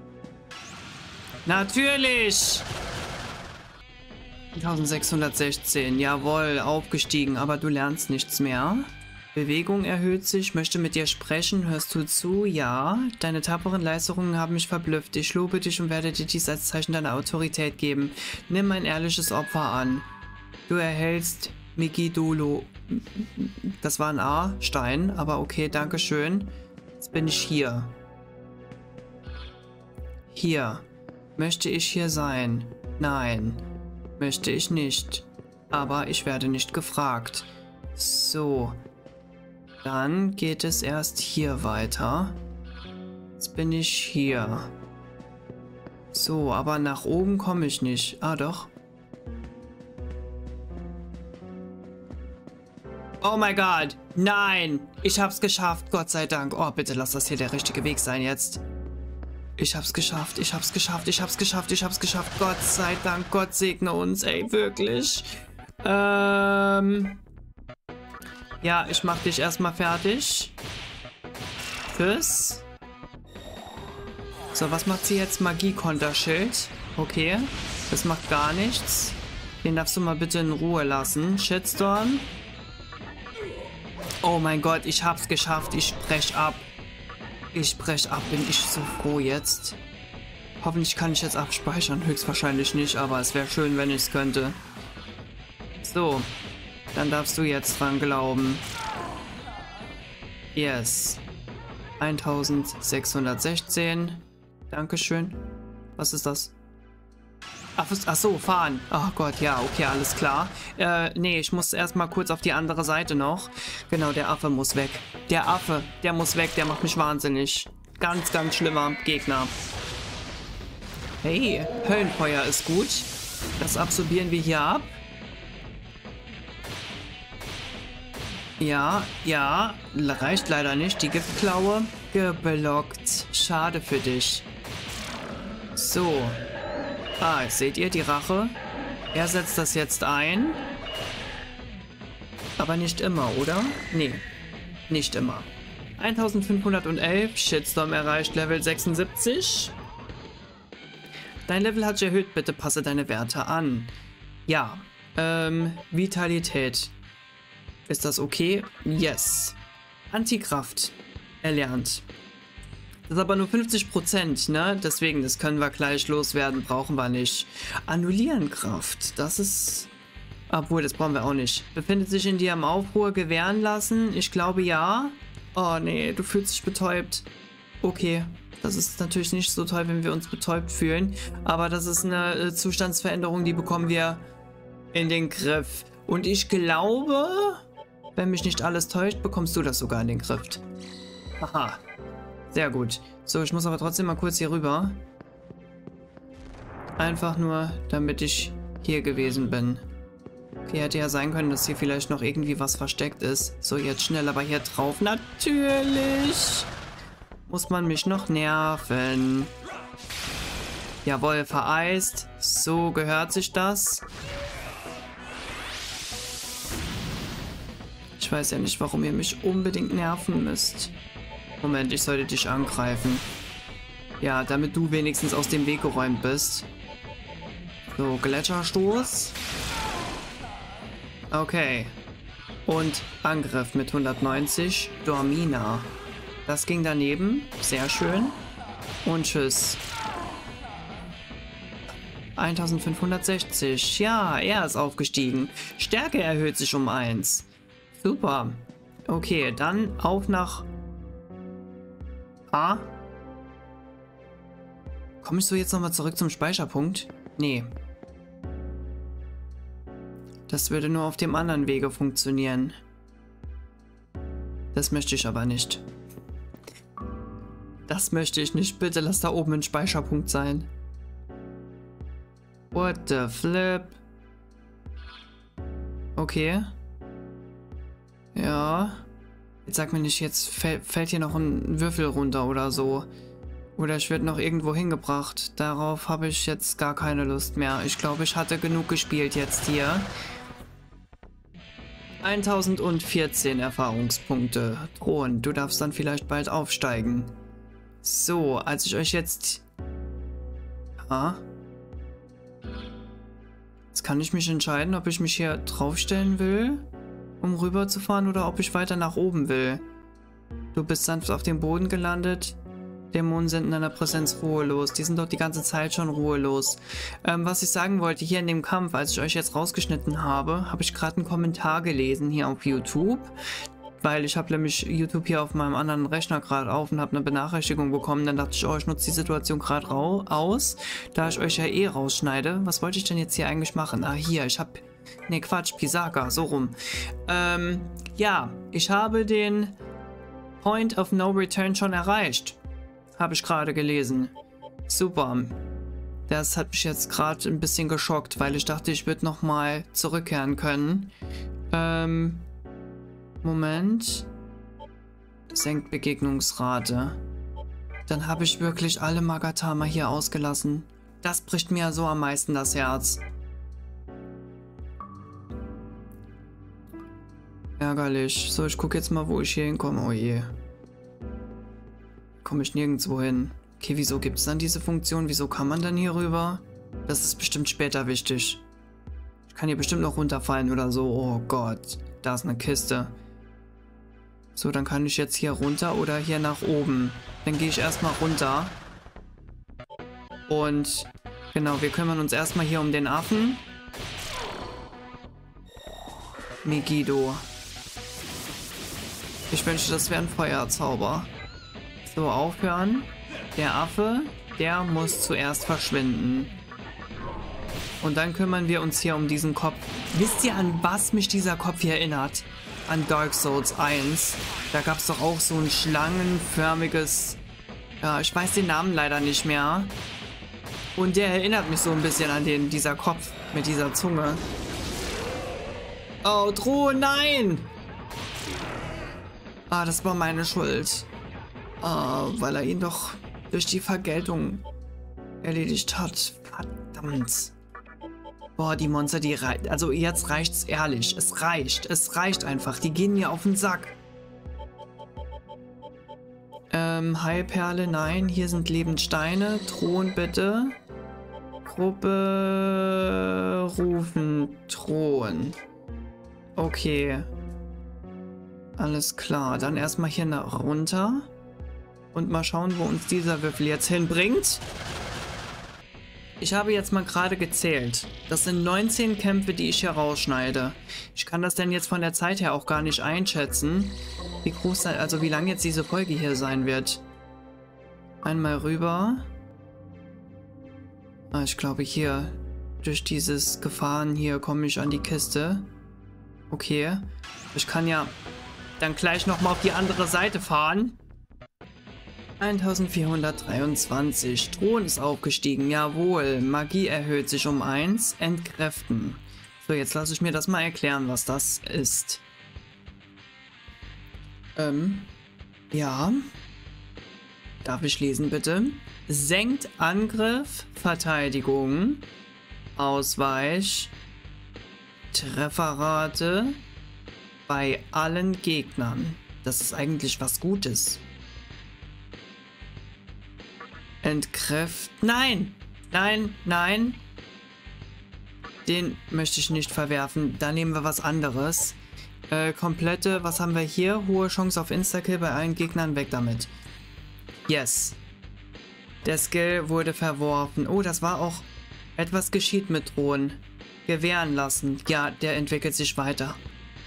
[SPEAKER 1] Natürlich! 1616. Jawohl, aufgestiegen. Aber du lernst nichts mehr. Bewegung erhöht sich. Möchte mit dir sprechen. Hörst du zu? Ja. Deine tapferen Leistungen haben mich verblüfft. Ich lobe dich und werde dir dies als Zeichen deiner Autorität geben. Nimm ein ehrliches Opfer an. Du erhältst Megidolo. Das war ein A, Stein, aber okay, danke schön. Jetzt bin ich hier. Hier. Möchte ich hier sein? Nein. Möchte ich nicht. Aber ich werde nicht gefragt. So. Dann geht es erst hier weiter. Jetzt bin ich hier. So, aber nach oben komme ich nicht. Ah, doch. Oh mein Gott. Nein. Ich hab's geschafft. Gott sei Dank. Oh, bitte lass das hier der richtige Weg sein jetzt. Ich hab's geschafft. Ich hab's geschafft. Ich hab's geschafft. Ich hab's geschafft. Gott sei Dank. Gott segne uns. Ey, wirklich. Ja, ich mach dich erstmal fertig. Tschüss. So, was macht sie jetzt? Magie-Konterschild. Okay. Das macht gar nichts. Den darfst du mal bitte in Ruhe lassen. Shitstorm. Oh mein Gott, ich hab's geschafft. Ich brech ab. Ich brech ab. Bin ich so froh jetzt. Hoffentlich kann ich jetzt abspeichern. Höchstwahrscheinlich nicht, aber es wäre schön, wenn ich es könnte. So. Dann darfst du jetzt dran glauben. Yes. 1616. Dankeschön. Was ist das? Ach so, fahren. Oh Gott, ja, okay, alles klar. Nee, ich muss erstmal kurz auf die andere Seite noch. Genau, der Affe muss weg. Der Affe, der muss weg, der macht mich wahnsinnig. Ganz, ganz schlimmer Gegner. Hey, Höllenfeuer ist gut. Das absorbieren wir hier ab. Ja, ja, reicht leider nicht. Die Giftklaue geblockt. Schade für dich. So. Ah, seht ihr die Rache? Er setzt das jetzt ein. Aber nicht immer, oder? Nee, nicht immer. 1511, Shitstorm erreicht Level 76. Dein Level hat sich erhöht, bitte passe deine Werte an. Ja, Vitalität. Ist das okay? Yes. Antikraft. Erlernt. Das ist aber nur 50%, ne? Deswegen, das können wir gleich loswerden, brauchen wir nicht. Annullieren Kraft. Das ist... Obwohl, das brauchen wir auch nicht. Befindet sich in dir im Aufruhr, gewähren lassen? Ich glaube, ja. Oh, nee, du fühlst dich betäubt. Okay. Das ist natürlich nicht so toll, wenn wir uns betäubt fühlen. Aber das ist eine Zustandsveränderung, die bekommen wir in den Griff. Und ich glaube... Wenn mich nicht alles täuscht, bekommst du das sogar in den Griff. Haha. Sehr gut. So, ich muss aber trotzdem mal kurz hier rüber. Einfach nur, damit ich hier gewesen bin. Okay, hätte ja sein können, dass hier vielleicht noch irgendwie was versteckt ist. So, jetzt schnell aber hier drauf. Natürlich! Muss man mich noch nerven. Jawohl, vereist. So gehört sich das. Ich weiß ja nicht, warum ihr mich unbedingt nerven müsst. Moment, ich sollte dich angreifen. Ja, damit du wenigstens aus dem Weg geräumt bist. So, Gletscherstoß. Okay. Und Angriff mit 190. Dormina. Das ging daneben. Sehr schön. Und tschüss. 1560. Ja, er ist aufgestiegen. Stärke erhöht sich um 1. Super. Okay, dann auf nach A. Komme ich so jetzt nochmal zurück zum Speicherpunkt? Nee. Das würde nur auf dem anderen Wege funktionieren. Das möchte ich aber nicht. Das möchte ich nicht. Bitte lass da oben ein Speicherpunkt sein. What the flip? Okay. Ja. Jetzt sag mir nicht, jetzt fällt hier noch ein Würfel runter oder so. Oder ich werde noch irgendwo hingebracht. Darauf habe ich jetzt gar keine Lust mehr. Ich glaube, ich hatte genug gespielt jetzt hier. 1014 Erfahrungspunkte. Thron, du darfst dann vielleicht bald aufsteigen. So, als ich euch jetzt... Ja. Jetzt kann ich mich entscheiden, ob ich mich hier draufstellen will, um rüber zu fahren, oder ob ich weiter nach oben will. Du bist sanft auf dem Boden gelandet. Dämonen sind in deiner Präsenz ruhelos. Die sind doch die ganze Zeit schon ruhelos. Was ich sagen wollte, hier in dem Kampf, als ich euch jetzt rausgeschnitten habe, habe ich gerade einen Kommentar gelesen hier auf YouTube. Weil ich habe nämlich YouTube hier auf meinem anderen Rechner gerade auf und habe eine Benachrichtigung bekommen. Dann dachte ich, oh, ich nutze die Situation gerade aus, da ich euch ja eh rausschneide. Was wollte ich denn jetzt hier eigentlich machen? Ah, hier, ich habe... Ne, Quatsch, Pisaka, so rum. Ja, ich habe den Point of No Return schon erreicht. Habe ich gerade gelesen. Super. Das hat mich jetzt gerade ein bisschen geschockt, weil ich dachte, ich würde nochmal zurückkehren können. Moment. Senkt Begegnungsrate. Dann habe ich wirklich alle Magatama hier ausgelassen. Das bricht mir so am meisten das Herz. Ärgerlich. So, ich gucke jetzt mal, wo ich hier hinkomme. Oh je. Komme ich nirgendwo hin. Okay, wieso gibt es dann diese Funktion? Wieso kann man dann hier rüber? Das ist bestimmt später wichtig. Ich kann hier bestimmt noch runterfallen oder so. Oh Gott, da ist eine Kiste. So, dann kann ich jetzt hier runter oder hier nach oben. Dann gehe ich erstmal runter. Und genau, wir kümmern uns erstmal hier um den Affen. Megiddo. Ich wünschte, das wäre ein Feuerzauber. So, aufhören. Der Affe, der muss zuerst verschwinden. Und dann kümmern wir uns hier um diesen Kopf. Wisst ihr, an was mich dieser Kopf hier erinnert? An Dark Souls 1. Da gab es doch auch so ein schlangenförmiges... Ja, ich weiß den Namen leider nicht mehr. Und der erinnert mich so ein bisschen an dieser Kopf mit dieser Zunge. Oh, Droh, nein! Ah, das war meine Schuld. Weil er ihn doch durch die Vergeltung erledigt hat. Verdammt. Boah, die Monster, die reicht. Also jetzt reicht's ehrlich. Es reicht. Es reicht einfach. Die gehen mir auf den Sack. Heilperle, nein. Hier sind Lebenssteine. Thron, bitte. Gruppe rufen. Thron. Okay. Alles klar. Dann erstmal hier nach runter. Und mal schauen, wo uns dieser Würfel jetzt hinbringt. Ich habe jetzt mal gerade gezählt. Das sind 19 Kämpfe, die ich hier rausschneide. Ich kann das denn jetzt von der Zeit her auch gar nicht einschätzen, wie groß, also wie lang jetzt diese Folge hier sein wird. Einmal rüber. Ah, ich glaube hier, durch dieses Gefahren hier komme ich an die Kiste. Okay. Ich kann ja dann gleich nochmal auf die andere Seite fahren. 1423. Thron ist aufgestiegen. Jawohl. Magie erhöht sich um 1. Entkräften. So, jetzt lasse ich mir das mal erklären, was das ist. Ja. Darf ich lesen, bitte? Senkt Angriff, Verteidigung, Ausweich, Trefferrate bei allen Gegnern. Das ist eigentlich was Gutes. Nein! Nein, nein! Den möchte ich nicht verwerfen. Da nehmen wir was anderes. Komplette, was haben wir hier? Hohe Chance auf Instakill bei allen Gegnern, weg damit. Yes. Der Skill wurde verworfen. Oh, das war auch... Etwas geschieht mit Thron. Gewähren lassen. Ja, der entwickelt sich weiter.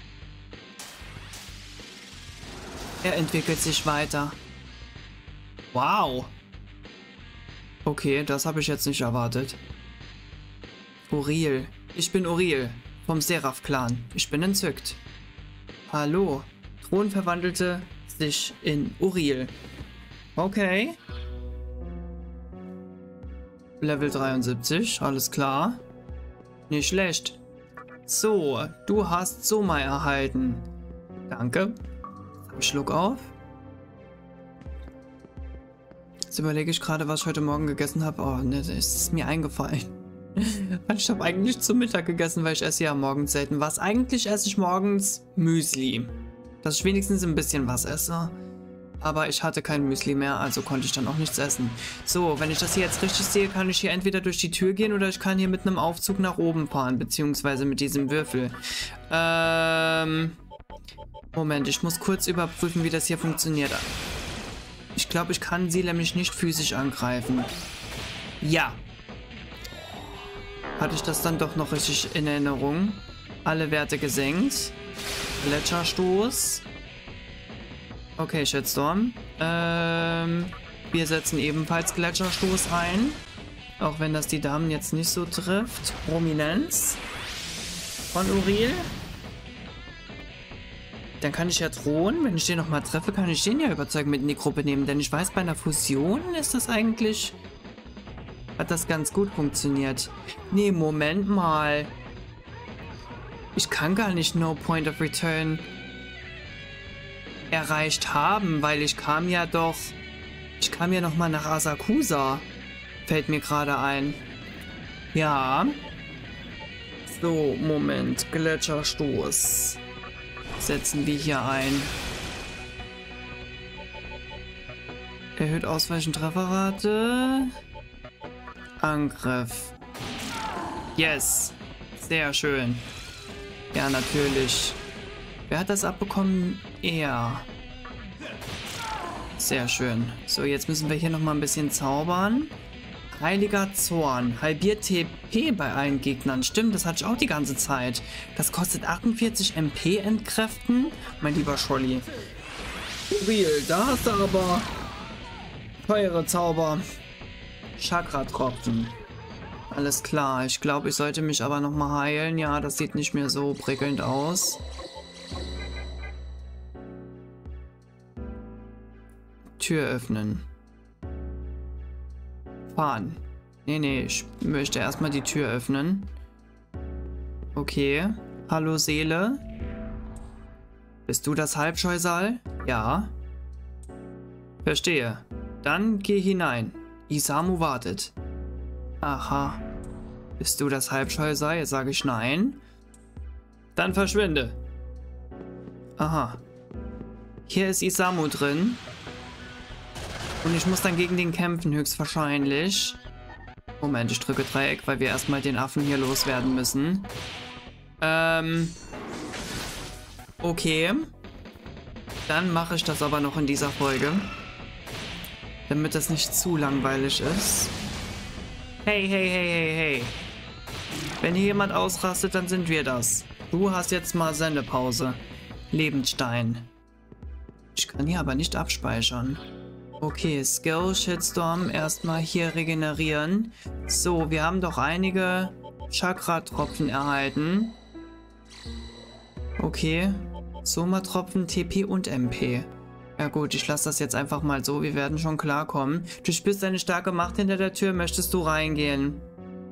[SPEAKER 1] Er entwickelt sich weiter. Wow. Okay, das habe ich jetzt nicht erwartet. Uriel. Ich bin Uriel. Vom Seraph-Clan. Ich bin entzückt. Hallo. Thron verwandelte sich in Uriel. Okay. Level 73. Alles klar. Nicht schlecht. So, du hast Soma erhalten. Danke. Schluck auf. Jetzt überlege ich gerade, was ich heute Morgen gegessen habe. Oh, ne, das ist mir eingefallen. Ich habe eigentlich zu Mittag gegessen, weil ich esse ja morgens selten was. Eigentlich esse ich morgens Müsli. Dass ich wenigstens ein bisschen was esse. Aber ich hatte kein Müsli mehr, also konnte ich dann auch nichts essen. So, wenn ich das hier jetzt richtig sehe, kann ich hier entweder durch die Tür gehen oder ich kann hier mit einem Aufzug nach oben fahren, beziehungsweise mit diesem Würfel. Moment, ich muss kurz überprüfen, wie das hier funktioniert. Ich glaube, ich kann sie nämlich nicht physisch angreifen. Ja. Hatte ich das dann doch noch richtig in Erinnerung? Alle Werte gesenkt. Gletscherstoß. Okay, Shitstorm. Wir setzen ebenfalls Gletscherstoß ein. Auch wenn das die Damen jetzt nicht so trifft. Prominenz von Uriel. Dann kann ich ja drohen. Wenn ich den nochmal treffe, kann ich den ja überzeugen mit in die Gruppe nehmen. Denn ich weiß, bei einer Fusion ist das eigentlich... Hat das ganz gut funktioniert. Nee, Moment mal. Ich kann gar nicht No Point of Return erreicht haben, weil ich kam ja nochmal nach Asakusa. Fällt mir gerade ein. Ja. So, Moment. Gletscherstoß. Setzen wir hier ein. Erhöht Ausweichen Trefferrate. Angriff. Yes. Sehr schön. Ja, natürlich. Wer hat das abbekommen? Er. Sehr schön. So, jetzt müssen wir hier nochmal ein bisschen zaubern. Heiliger Zorn. Halbiert TP bei allen Gegnern. Stimmt, das hatte ich auch die ganze Zeit. Das kostet 48 MP entkräften. Mein lieber Scholli. Uriel, da hast du aber teure Zauber. Chakra-Tropfen. Alles klar. Ich glaube, ich sollte mich aber nochmal heilen. Ja, das sieht nicht mehr so prickelnd aus. Tür öffnen. Fahren. Nee, ich möchte erstmal die Tür öffnen. Okay. Hallo Seele. Bist du das Halbscheusal? Ja. Verstehe. Dann geh hinein. Isamu wartet. Aha. Bist du das Halbscheusal? Jetzt sage ich nein. Dann verschwinde. Aha. Hier ist Isamu drin. Und ich muss dann gegen den kämpfen, höchstwahrscheinlich. Moment, ich drücke Dreieck, weil wir erstmal den Affen hier loswerden müssen. Okay. Dann mache ich das aber noch in dieser Folge. Damit das nicht zu langweilig ist. Hey. Wenn hier jemand ausrastet, dann sind wir das. Du hast jetzt mal Sendepause. Lebensstein. Ich kann hier aber nicht abspeichern. Okay, Skill, Shitstorm, erstmal hier regenerieren. So, wir haben doch einige Chakra-Tropfen erhalten. Okay. Soma-Tropfen, TP und MP. Ja gut, ich lasse das jetzt einfach mal so. Wir werden schon klarkommen. Du spürst eine starke Macht hinter der Tür. Möchtest du reingehen?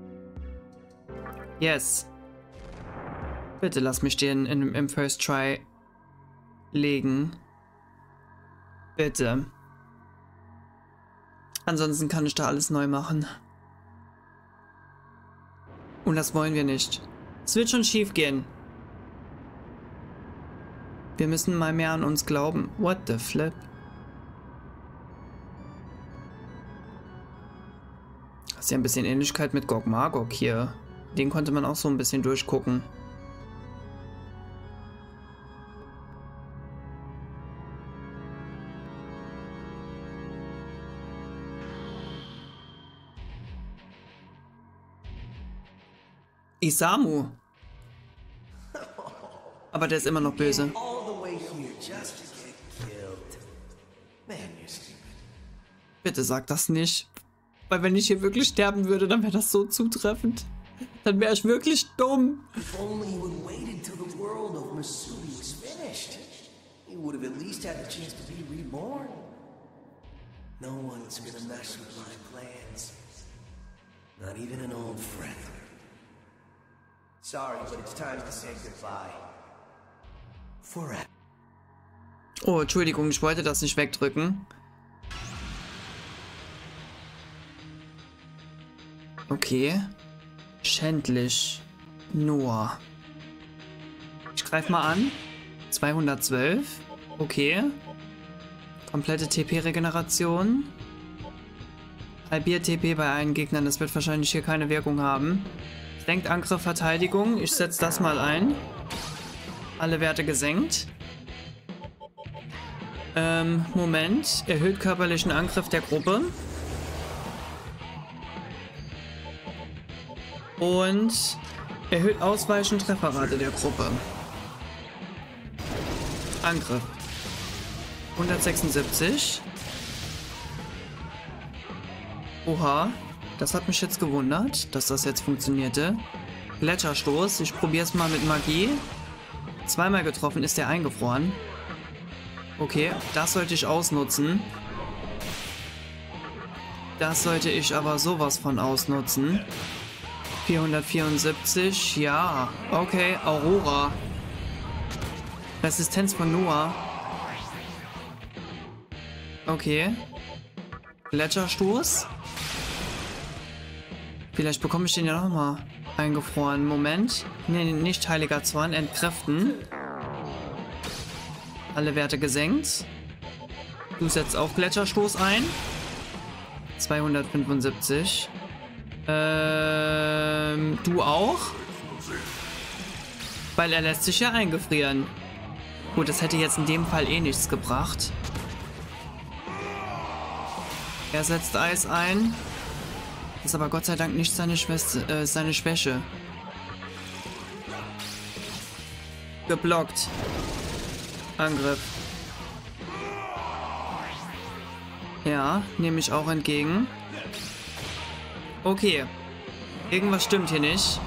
[SPEAKER 1] Yes. Bitte lass mich den im First Try legen. Bitte. Ansonsten kann ich da alles neu machen. Und das wollen wir nicht. Es wird schon schief gehen. Wir müssen mal mehr an uns glauben. What the flip? Das ist ja ein bisschen Ähnlichkeit mit Gog Magog hier. Den konnte man auch so ein bisschen durchgucken. Isamu. Aber der ist immer noch böse. Bitte sag das nicht. Weil wenn ich hier wirklich sterben würde, dann wäre das so zutreffend. Dann wäre ich wirklich dumm. Oh, Entschuldigung, ich wollte das nicht wegdrücken. Okay. Schändlich. Noah. Ich greife mal an. 212. Okay. Komplette TP-Regeneration. Halbiert TP bei allen Gegnern. Das wird wahrscheinlich hier keine Wirkung haben. Senkt Angriff, Verteidigung. Ich setze das mal ein. Alle Werte gesenkt. Moment. Erhöht körperlichen Angriff der Gruppe. Und erhöht Ausweichen Trefferrate der Gruppe. Angriff. 176. Oha. Das hat mich jetzt gewundert, dass das jetzt funktionierte. Gletscherstoß. Ich probiere es mal mit Magie. Zweimal getroffen, ist der eingefroren. Okay, das sollte ich ausnutzen. Das sollte ich aber sowas von ausnutzen. 474, ja. Okay, Aurora. Resistenz von Noah. Okay. Gletscherstoß. Vielleicht bekomme ich den ja nochmal eingefroren. Moment. Nee, nicht Heiliger Zorn. Entkräften. Alle Werte gesenkt. Du setzt auch Gletscherstoß ein. 275. Du auch? Weil er lässt sich ja eingefrieren. Gut, das hätte jetzt in dem Fall eh nichts gebracht. Er setzt Eis ein. Ist aber Gott sei Dank nicht seine Schwäche. Geblockt. Angriff. Ja, nehme ich auch entgegen. Okay. Irgendwas stimmt hier nicht.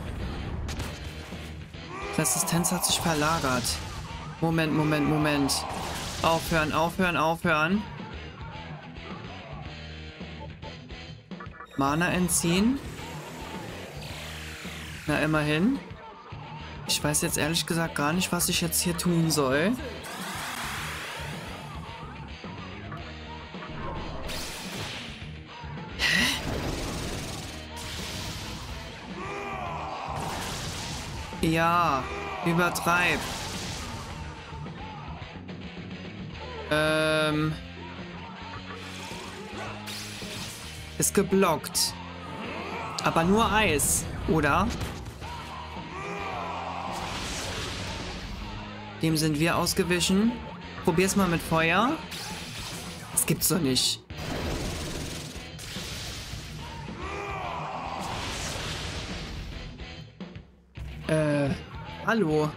[SPEAKER 1] Resistenz hat sich verlagert. Moment. Aufhören. Mana entziehen. Na, immerhin. Ich weiß jetzt ehrlich gesagt gar nicht, was ich jetzt hier tun soll. Ja, übertreib. Ist geblockt. Aber nur Eis, oder? Dem sind wir ausgewichen. Probier's mal mit Feuer. Das gibt's doch nicht. Hallo.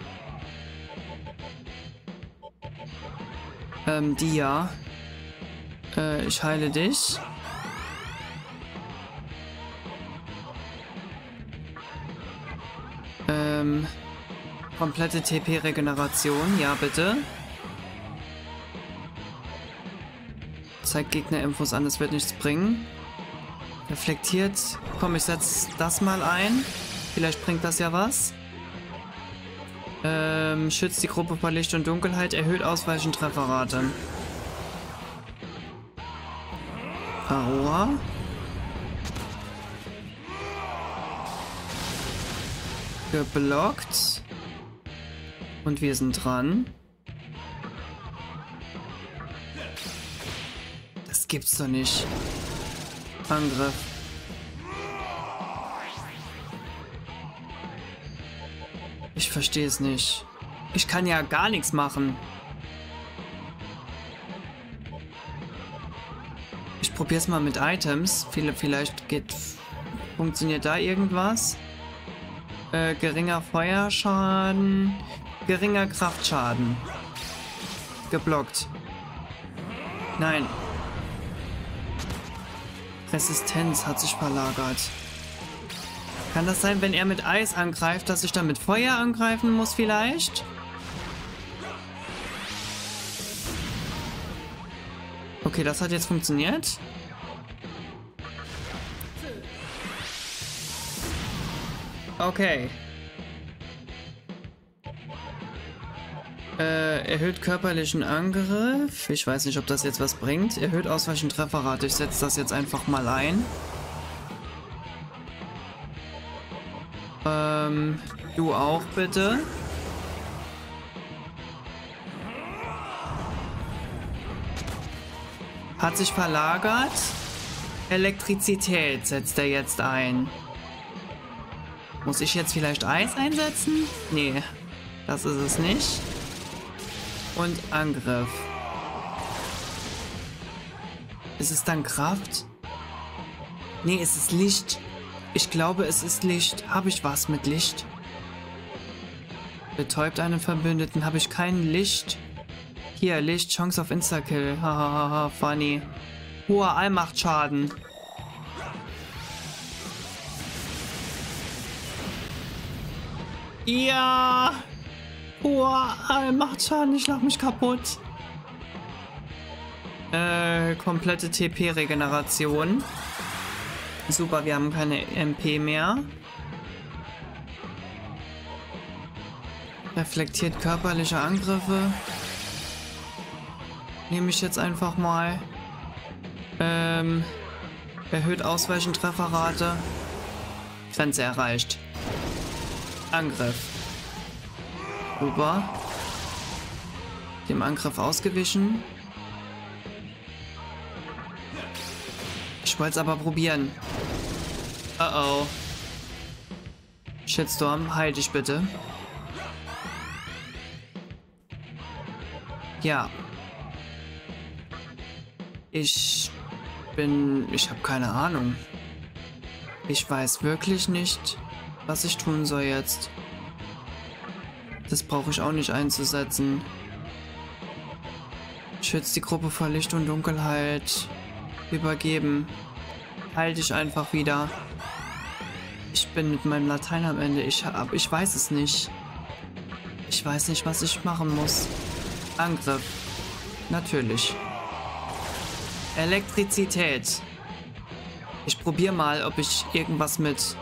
[SPEAKER 1] Dia. Ich heile dich. Komplette TP-Regeneration. Ja, bitte. Zeigt Gegner-Infos an, das wird nichts bringen. Reflektiert. Komm, ich setze das mal ein. Vielleicht bringt das ja was. Schützt die Gruppe vor Licht und Dunkelheit. Erhöht Ausweichen Trefferrate. Aurora. Geblockt. Und wir sind dran. Das gibt's doch nicht. Angriff. Ich verstehe es nicht. Ich kann ja gar nichts machen. Ich probiere es mal mit Items. Vielleicht funktioniert da irgendwas. Geringer Feuerschaden. Geringer Kraftschaden. Geblockt. Nein. Resistenz hat sich verlagert. Kann das sein, wenn er mit Eis angreift, dass ich dann mit Feuer angreifen muss vielleicht? Okay, das hat jetzt funktioniert. Okay. Erhöht körperlichen Angriff. Ich weiß nicht, ob das jetzt was bringt. Erhöht Ausweichen Trefferrate. Ich setze das jetzt einfach mal ein. Du auch bitte. Hat sich verlagert. Elektrizität setzt er jetzt ein. Muss ich jetzt vielleicht Eis einsetzen? Nee, das ist es nicht. Und Angriff. Ist es dann Kraft? Nee, es ist Licht. Ich glaube, es ist Licht. Habe ich was mit Licht? Betäubt einen Verbündeten. Habe ich kein Licht? Hier, Licht, Chance auf Instakill. Hahaha, funny. Hoher Allmachtschaden. Ja! Hoher Allmachtschaden, ich lach mich kaputt. Komplette TP-Regeneration. Super, wir haben keine MP mehr. Reflektiert körperliche Angriffe. Nehme ich jetzt einfach mal. Erhöht Ausweichen Trefferrate. Grenze erreicht. Angriff. Super. Dem Angriff ausgewichen. Ich wollte es aber probieren. Oh. Shitstorm, heil dich bitte. Ja. Ich habe keine Ahnung. Ich weiß wirklich nicht, was ich tun soll jetzt. Das brauche ich auch nicht einzusetzen. Schützt die Gruppe vor Licht und Dunkelheit. Übergeben. Heil dich einfach wieder. Ich bin mit meinem Latein am Ende. Ich weiß es nicht. Ich weiß nicht, was ich machen muss. Angriff. Natürlich. Elektrizität. Ich probiere mal, ob ich irgendwas mit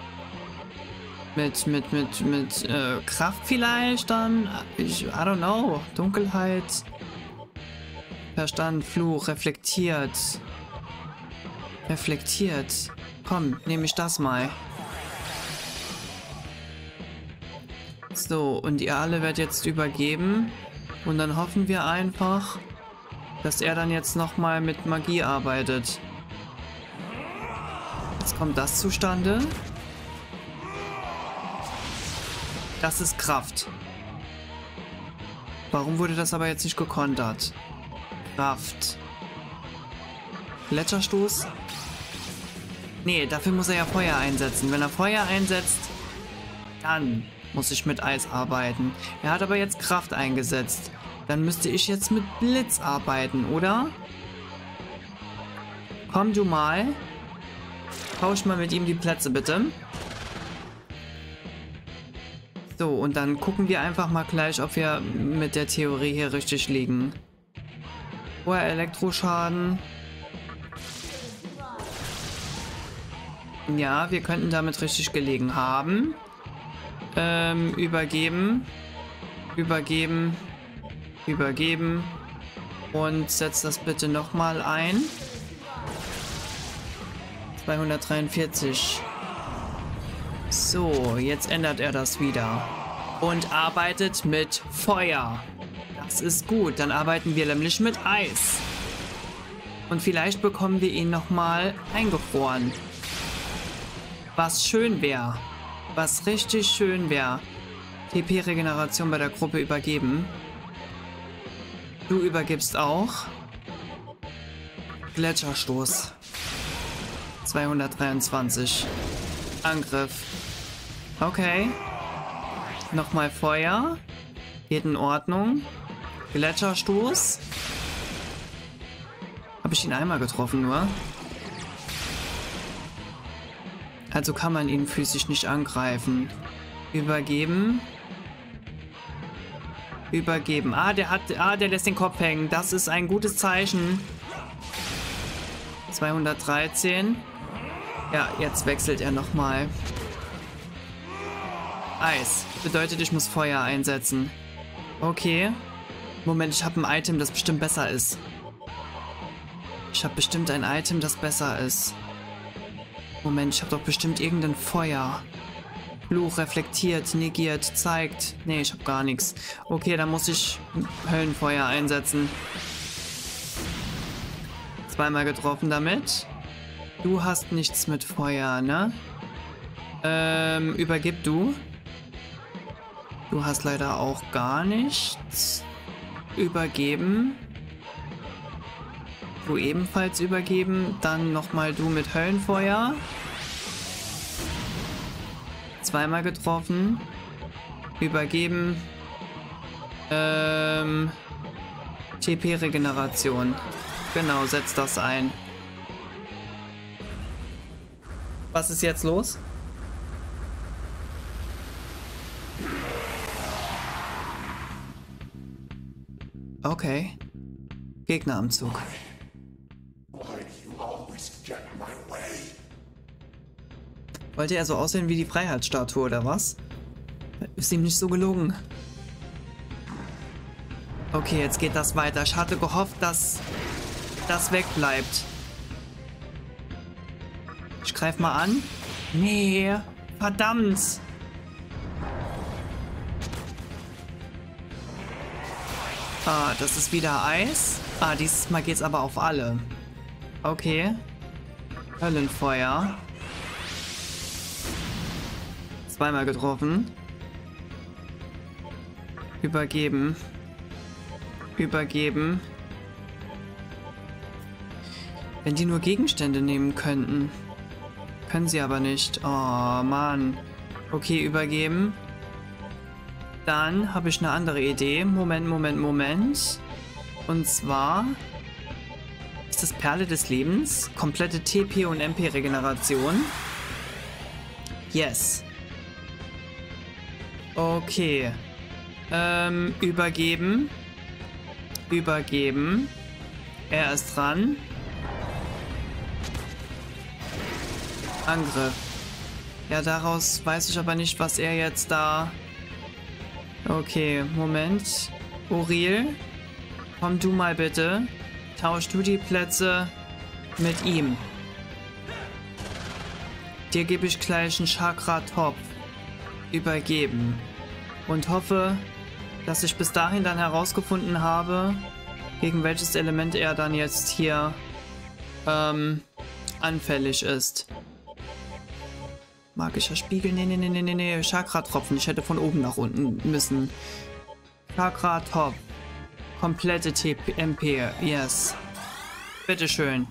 [SPEAKER 1] Kraft vielleicht dann. I don't know. Dunkelheit. Verstand, Fluch, reflektiert. Reflektiert. Komm, nehme ich das mal. So, und ihr alle werdet jetzt übergeben. Und dann hoffen wir einfach, dass er dann jetzt nochmal mit Magie arbeitet. Jetzt kommt das zustande. Das ist Kraft. Warum wurde das aber jetzt nicht gekontert? Kraft. Gletscherstoß? Nee, dafür muss er ja Feuer einsetzen. Wenn er Feuer einsetzt, dann muss ich mit Eis arbeiten. Er hat aber jetzt Kraft eingesetzt. Dann müsste ich jetzt mit Blitz arbeiten, oder? Komm du mal. Tausch mal mit ihm die Plätze, bitte. So, und dann gucken wir einfach mal gleich, ob wir mit der Theorie hier richtig liegen. Hoher Elektroschaden. Ja, wir könnten damit richtig gelegen haben. Übergeben. Übergeben. Übergeben. Und setzt das bitte nochmal ein. 243. So, jetzt ändert er das wieder. Und arbeitet mit Feuer. Das ist gut. Dann arbeiten wir nämlich mit Eis. Und vielleicht bekommen wir ihn nochmal eingefroren. Was schön wäre. Was richtig schön wäre. TP-Regeneration bei der Gruppe übergeben. Du übergibst auch. Gletscherstoß. 223. Angriff. Okay. Nochmal Feuer. Geht in Ordnung. Gletscherstoß. Habe ich ihn einmal getroffen nur? Also kann man ihn physisch nicht angreifen. Übergeben. Übergeben. Der lässt den Kopf hängen. Das ist ein gutes Zeichen. 213. Ja, jetzt wechselt er nochmal. Eis. Bedeutet, ich muss Feuer einsetzen. Okay. Moment, ich habe ein Item, das bestimmt besser ist. Ich habe bestimmt ein Item, das besser ist. Moment, ich habe doch bestimmt irgendein Feuer. Fluch reflektiert, negiert, zeigt. Nee, ich habe gar nichts. Okay, dann muss ich Höllenfeuer einsetzen. Zweimal getroffen damit. Du hast nichts mit Feuer, ne? Übergib du. Du hast leider auch gar nichts. Übergeben. Du ebenfalls übergeben. Dann nochmal du mit Höllenfeuer. Zweimal getroffen. Übergeben. TP-Regeneration. Genau, setz das ein. Was ist jetzt los? Okay. Gegner am Zug. Wollte er so aussehen wie die Freiheitsstatue oder was? Ist ihm nicht so gelungen. Okay, jetzt geht das weiter. Ich hatte gehofft, dass das wegbleibt. Ich greife mal an. Nee, verdammt. Ah, das ist wieder Eis. Ah, dieses Mal geht's aber auf alle. Okay. Höllenfeuer. Zweimal getroffen. Übergeben. Übergeben. Wenn die nur Gegenstände nehmen könnten. Können sie aber nicht. Oh, Mann. Okay, übergeben. Dann habe ich eine andere Idee. Moment. Und zwar ist das Perle des Lebens. Komplette TP- und MP-Regeneration. Yes. Okay. Übergeben. Übergeben. Er ist dran. Angriff. Ja, daraus weiß ich aber nicht, was er jetzt da... Okay, Moment. Uriel, komm du mal bitte. Tausch du die Plätze mit ihm. Dir gebe ich gleich einen Chakra-Topf. Übergeben. Und hoffe, dass ich bis dahin dann herausgefunden habe, gegen welches Element er dann jetzt hier anfällig ist. Magischer Spiegel. Nee. Chakra-Tropfen. Ich hätte von oben nach unten müssen. Chakra-Topf. Komplette TP-MP. Yes. Bitteschön.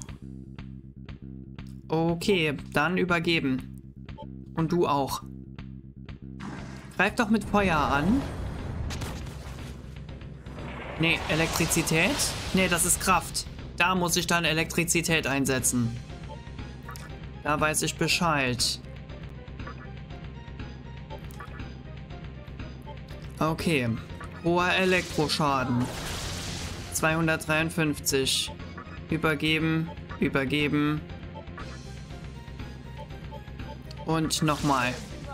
[SPEAKER 1] Okay, dann übergeben. Und du auch. Greif doch mit Feuer an. Nee, Elektrizität? Nee, das ist Kraft. Da muss ich dann Elektrizität einsetzen. Da weiß ich Bescheid. Okay. Hoher Elektroschaden. 253. Übergeben. Übergeben. Und nochmal.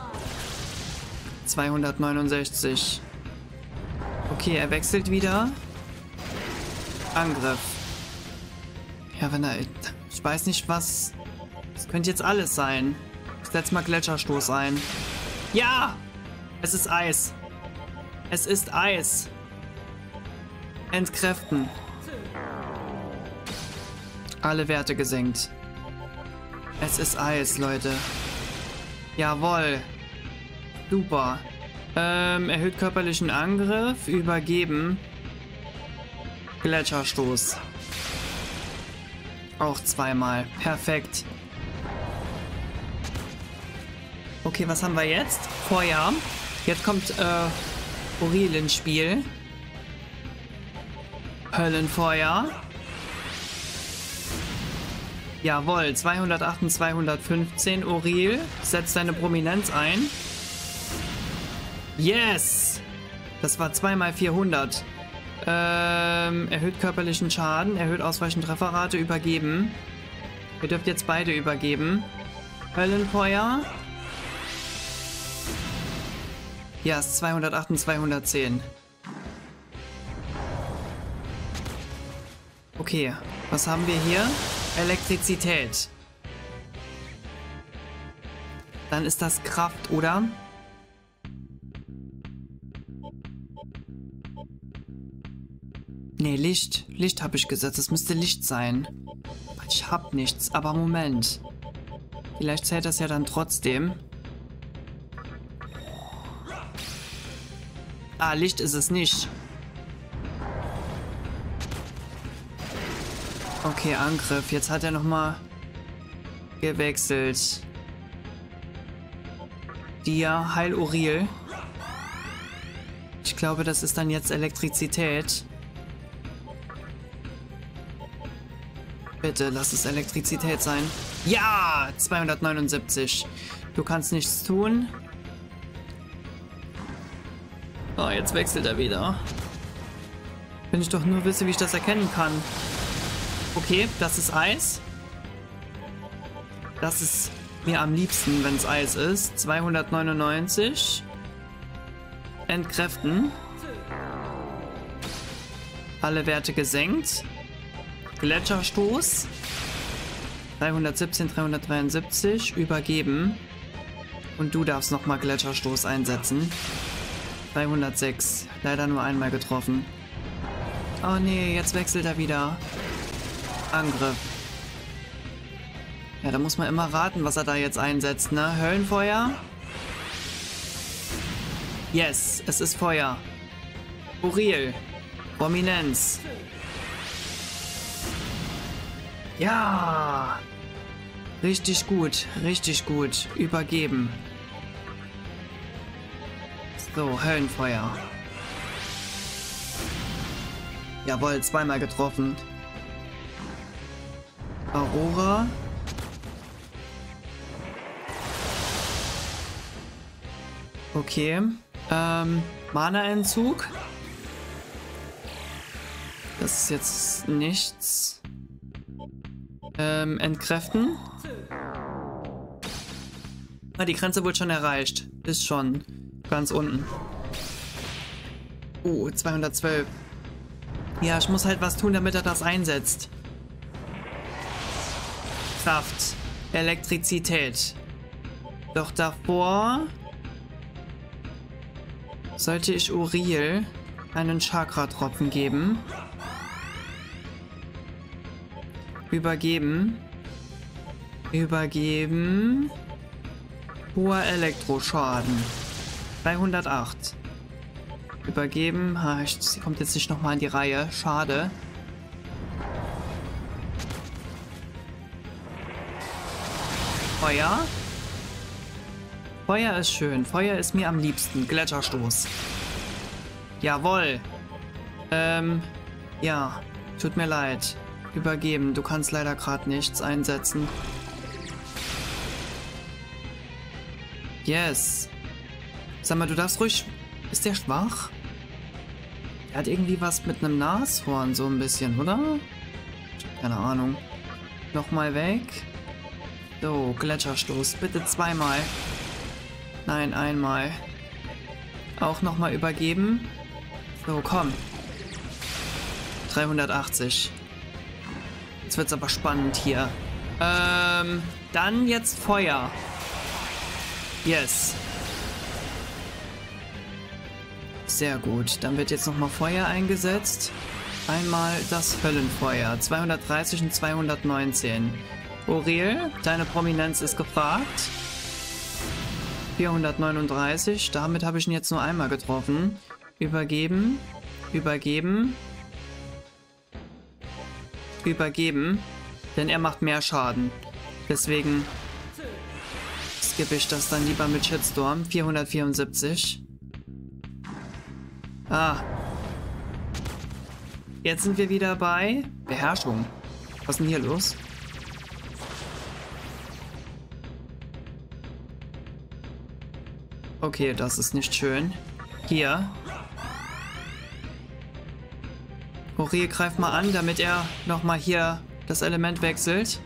[SPEAKER 1] 269. Okay, er wechselt wieder. Angriff. Ja, wenn er... Ich weiß nicht, was... Das könnte jetzt alles sein. Ich setze mal Gletscherstoß ein. Ja! Es ist Eis. Es ist Eis. Entkräften. Alle Werte gesenkt. Es ist Eis, Leute. Jawohl. Super. Erhöht körperlichen Angriff. Übergeben. Gletscherstoß. Auch zweimal. Perfekt. Okay, was haben wir jetzt? Feuer. Jetzt kommt Uriel ins Spiel. Höllenfeuer. Jawohl, 208 und 215. Uriel, setz deine Prominenz ein. Yes! Das war 2x400. Erhöht körperlichen Schaden, erhöht ausweichend Trefferrate, übergeben. Ihr dürft jetzt beide übergeben. Höllenfeuer. Ja, es ist 208 und 210. Okay, was haben wir hier? Elektrizität. Dann ist das Kraft, oder? Licht. Licht habe ich gesetzt. Es müsste Licht sein. Ich hab nichts. Aber Moment. Vielleicht zählt das ja dann trotzdem. Ah, Licht ist es nicht. Okay, Angriff. Jetzt hat er nochmal gewechselt. Dia, Heil Uriel. Ich glaube, das ist dann jetzt Elektrizität. Bitte, lass es Elektrizität sein. Ja! 279. Du kannst nichts tun. Oh, jetzt wechselt er wieder. Wenn ich doch nur wisse, wie ich das erkennen kann. Okay, das ist Eis. Das ist mir am liebsten, wenn es Eis ist. 299. Entkräften. Alle Werte gesenkt. Gletscherstoß. 317, 373. Übergeben. Und du darfst nochmal Gletscherstoß einsetzen. 306. Leider nur einmal getroffen. Oh nee, jetzt wechselt er wieder. Angriff. Ja, da muss man immer raten, was er da jetzt einsetzt, ne? Höllenfeuer. Yes, es ist Feuer. Uriel. Prominenz. Ja. Richtig gut, richtig gut. Übergeben. So, Höllenfeuer. Jawohl, zweimal getroffen. Aurora. Okay. Mana-Entzug. Das ist jetzt nichts. Entkräften. Ah, die Grenze wurde schon erreicht. Ist schon ganz unten. 212. Ja, ich muss halt was tun, damit er das einsetzt. Kraft. Elektrizität. Doch davor sollte ich Uriel einen Chakra-Tropfen geben. Übergeben. Übergeben. Hoher Elektroschaden. 308. Übergeben. Sie kommt jetzt nicht nochmal in die Reihe. Schade. Feuer. Feuer ist schön. Feuer ist mir am liebsten. Gletscherstoß. Jawohl. Ja. Tut mir leid. Übergeben. Du kannst leider gerade nichts einsetzen. Yes. Sag mal, du darfst ruhig... Ist der schwach? Er hat irgendwie was mit einem Nashorn, so ein bisschen, oder? Ich hab keine Ahnung. Nochmal weg. So, Gletscherstoß. Bitte zweimal. Nein, einmal. Auch nochmal übergeben. So, komm. 380. Jetzt wird's aber spannend hier. Dann jetzt Feuer. Yes. Sehr gut. Dann wird jetzt nochmal Feuer eingesetzt. Einmal das Höllenfeuer. 230 und 219. Uriel, deine Prominenz ist gefragt. 439. Damit habe ich ihn jetzt nur einmal getroffen. Übergeben. Übergeben. Übergeben. Denn er macht mehr Schaden. Deswegen skippe ich das dann lieber mit Shitstorm. 474. Ah. Jetzt sind wir wieder bei Beherrschung. Was ist denn hier los? Okay, das ist nicht schön. Hier. Uriel greift mal an, damit er nochmal hier das Element wechselt.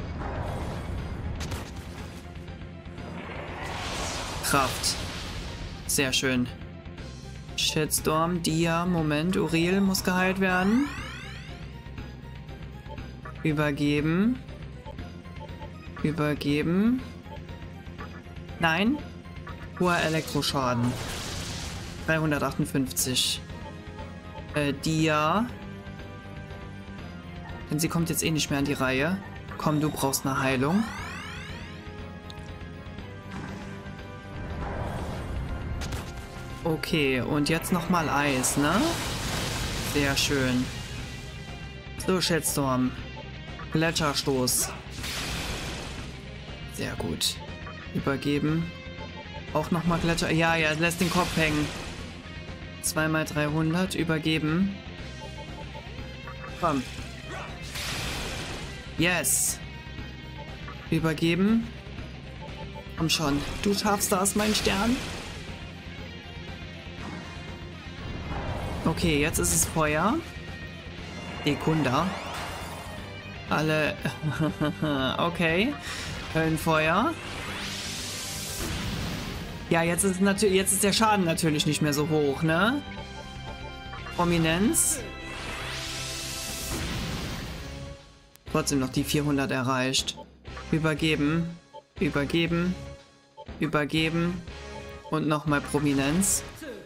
[SPEAKER 1] Kraft. Sehr schön. Shitstorm, Dia, Moment, Uriel muss geheilt werden. Übergeben. Übergeben. Nein. Hoher Elektroschaden. 358. Dia. Denn sie kommt jetzt eh nicht mehr an die Reihe. Komm, du brauchst eine Heilung. Okay, und jetzt nochmal Eis, ne? Sehr schön. So, Shitstorm. Gletscherstoß. Sehr gut. Übergeben. Auch nochmal Gletscher. Ja, ja, lässt den Kopf hängen. 2x300. Übergeben. Komm. Yes. Übergeben. Komm schon. Du schaffst das, mein Stern. Okay, jetzt ist es Feuer. Dekunda. Alle. Okay. Höllenfeuer. Ja, jetzt ist der Schaden natürlich nicht mehr so hoch, ne? Prominenz. Trotzdem noch die 400 erreicht. Übergeben. Übergeben. Übergeben. Und nochmal Prominenz.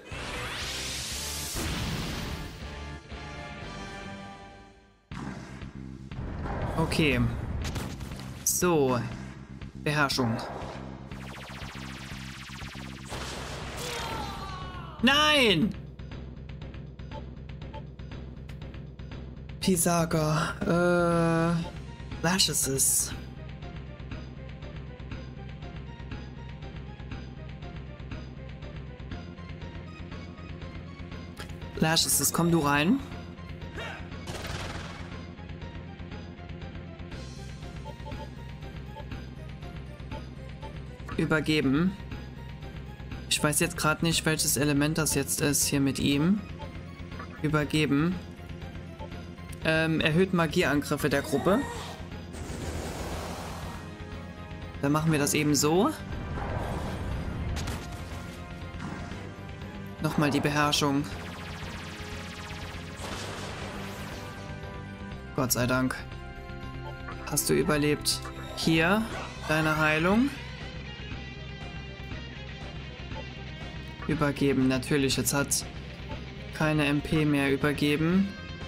[SPEAKER 1] Okay. So. Beherrschung. Nein! Pisaga. Lashes. Lashes, komm du rein. Übergeben. Ich weiß jetzt gerade nicht, welches Element das jetzt ist hier mit ihm. Übergeben. Erhöht Magieangriffe der Gruppe. Dann machen wir das eben so. Nochmal die Beherrschung. Gott sei Dank. Hast du überlebt. Hier, deine Heilung. Übergeben, natürlich. Jetzt hat keine MP mehr übergeben.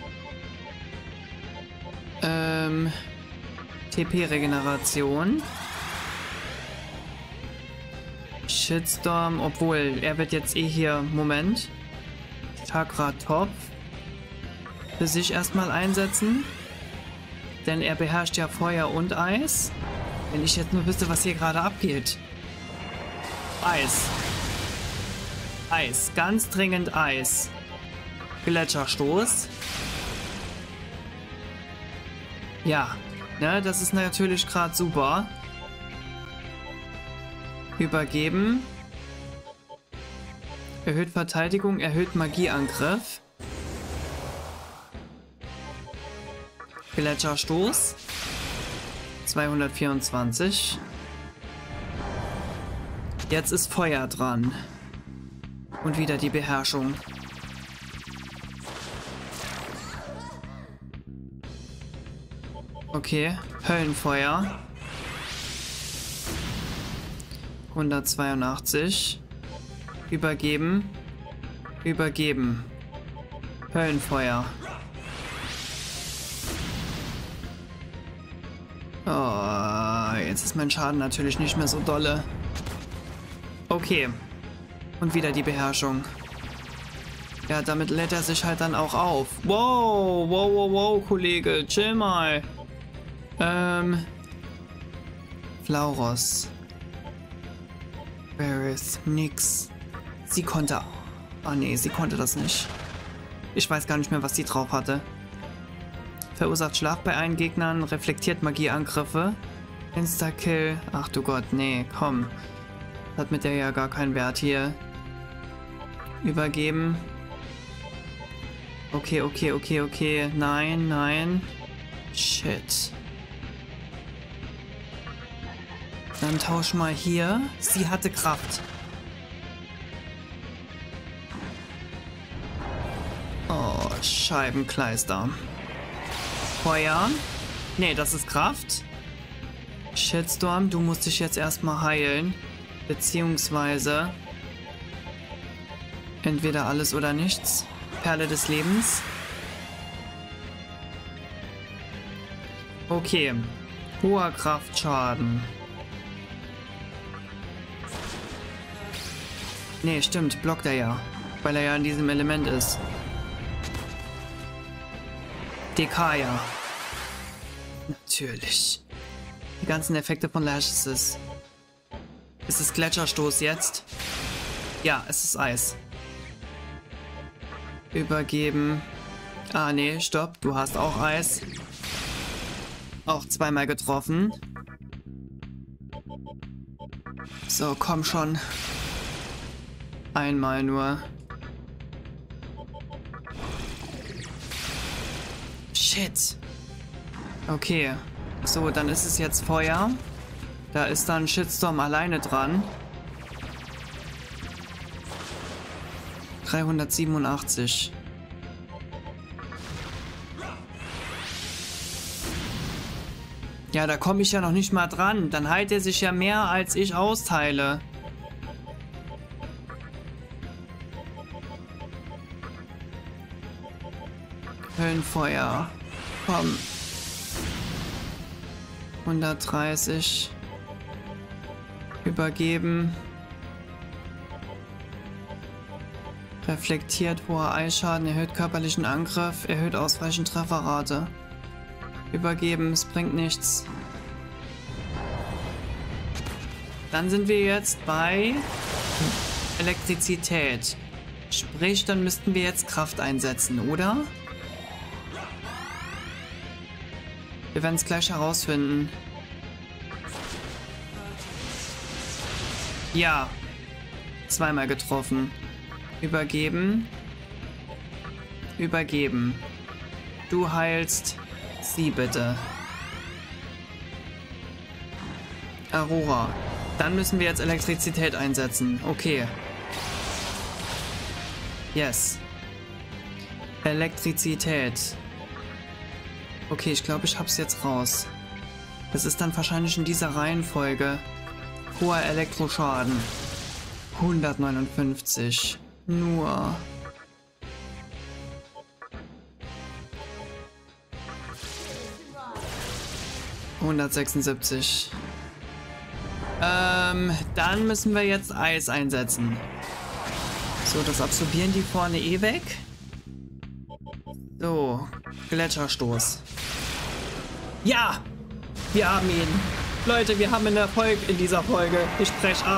[SPEAKER 1] TP-Regeneration. Shitstorm, obwohl, er wird jetzt eh hier, Moment. Chakra Top. Für sich erstmal einsetzen. Denn er beherrscht ja Feuer und Eis. Wenn ich jetzt nur wüsste, was hier gerade abgeht. Eis. Eis, ganz dringend Eis. Gletscherstoß. Ja, ne, das ist natürlich gerade super. Übergeben. Erhöht Verteidigung, erhöht Magieangriff. Gletscherstoß. 224. Jetzt ist Feuer dran. Und wieder die Beherrschung. Okay, Höllenfeuer. 182. Übergeben. Übergeben. Höllenfeuer. Oh, jetzt ist mein Schaden natürlich nicht mehr so dolle. Okay. Und wieder die Beherrschung. Ja, damit lädt er sich halt dann auch auf. Wow, wow, wow, wow, Kollege, chill mal. Flauros. Varys, nix. Sie konnte... Oh nee, sie konnte das nicht. Ich weiß gar nicht mehr, was sie drauf hatte. Verursacht Schlaf bei allen Gegnern, reflektiert Magieangriffe. Insta-Kill. Ach du Gott, nee, komm. Hat mit der ja gar keinen Wert hier. Übergeben. Okay, okay, okay, okay. Nein, nein. Shit. Dann tausch mal hier. Sie hatte Kraft. Oh, Scheibenkleister. Feuer. Nee, das ist Kraft. Shitstorm, du musst dich jetzt erstmal heilen. Beziehungsweise entweder alles oder nichts. Perle des Lebens. Okay. Hoher Kraftschaden. Nee, stimmt. Blockt er ja. Weil er ja in diesem Element ist. Dekaya. Natürlich. Die ganzen Effekte von Lashes ist. Ist es Gletscherstoß jetzt? Ja, es ist Eis. Übergeben. Ah, nee, stopp. Du hast auch Eis. Auch zweimal getroffen. So, komm schon. Einmal nur. Shit. Okay. So, dann ist es jetzt Feuer. Da ist dann Shitstorm alleine dran. 387. Ja, da komme ich ja noch nicht mal dran. Dann heilt er sich ja mehr, als ich austeile. Höllenfeuer. Komm. 130. Übergeben. Reflektiert hoher Eisschaden, erhöht körperlichen Angriff, erhöht ausreichend Trefferrate. Übergeben, es bringt nichts. Dann sind wir jetzt bei Elektrizität. Sprich, dann müssten wir jetzt Kraft einsetzen, oder? Wir werden es gleich herausfinden. Ja. Zweimal getroffen. Übergeben. Übergeben. Du heilst sie bitte. Aurora. Dann müssen wir jetzt Elektrizität einsetzen. Okay. Yes. Elektrizität. Okay, ich glaube, ich hab's jetzt raus. Das ist dann wahrscheinlich in dieser Reihenfolge. Hoher Elektroschaden. 159. Nur. ...176. Dann müssen wir jetzt Eis einsetzen. So, das absorbieren die vorne eh weg. So, Gletscherstoß. Ja! Wir haben ihn. Leute, wir haben einen Erfolg in dieser Folge. Ich brech ab.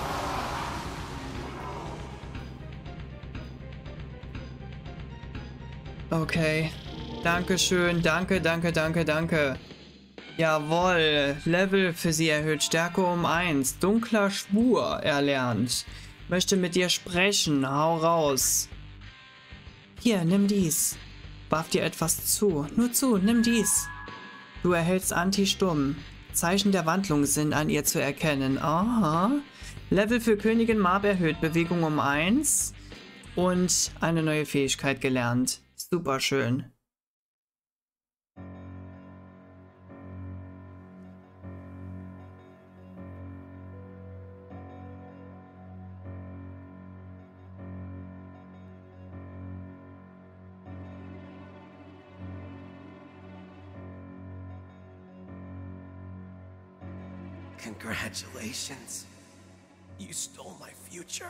[SPEAKER 1] Okay. Dankeschön. Danke, danke, danke, danke. Jawohl. Level für sie erhöht. Stärke um 1. Dunkler Schwur erlernt. Möchte mit dir sprechen. Hau raus. Hier, nimm dies. Warf dir etwas zu. Nur zu, nimm dies. Du erhältst Anti-Stumm. Zeichen der Wandlung sind an ihr zu erkennen. Aha. Level für Königin Marb erhöht. Bewegung um 1. Und eine neue Fähigkeit gelernt. Super schön.
[SPEAKER 2] Congratulations. You stole my future.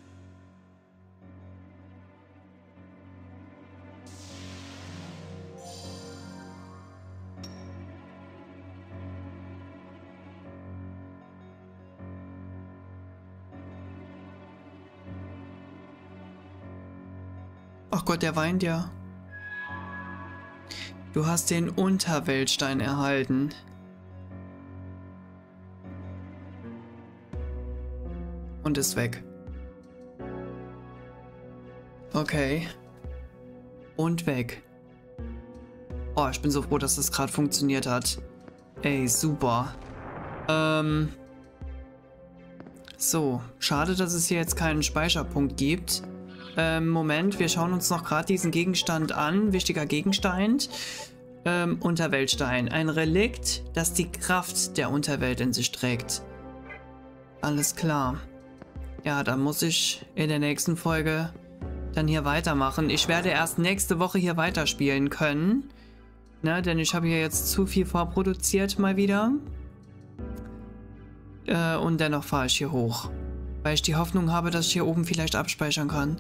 [SPEAKER 1] Ach Gott, der weint ja. Du hast den Unterweltstein erhalten. Und ist weg. Okay. Und weg. Oh, ich bin so froh, dass das gerade funktioniert hat. Ey, super. So, schade, dass es hier jetzt keinen Speicherpunkt gibt. Moment, wir schauen uns noch gerade diesen Gegenstand an. Wichtiger Gegenstand. Unterweltstein. Ein Relikt, das die Kraft der Unterwelt in sich trägt. Alles klar. Ja, dann muss ich in der nächsten Folge dann hier weitermachen. Ich werde erst nächste Woche hier weiterspielen können. Ne, denn ich habe hier jetzt zu viel vorproduziert mal wieder. Und dennoch fahre ich hier hoch. Weil ich die Hoffnung habe, dass ich hier oben vielleicht abspeichern kann.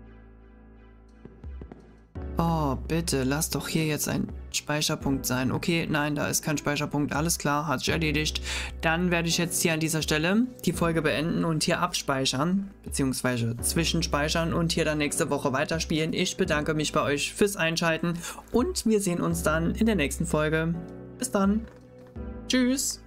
[SPEAKER 1] Oh, bitte, lass doch hier jetzt ein Speicherpunkt sein. Okay, nein, da ist kein Speicherpunkt. Alles klar, hat sich erledigt. Dann werde ich jetzt hier an dieser Stelle die Folge beenden und hier abspeichern. Beziehungsweise zwischenspeichern und hier dann nächste Woche weiterspielen. Ich bedanke mich bei euch fürs Einschalten und wir sehen uns dann in der nächsten Folge. Bis dann. Tschüss.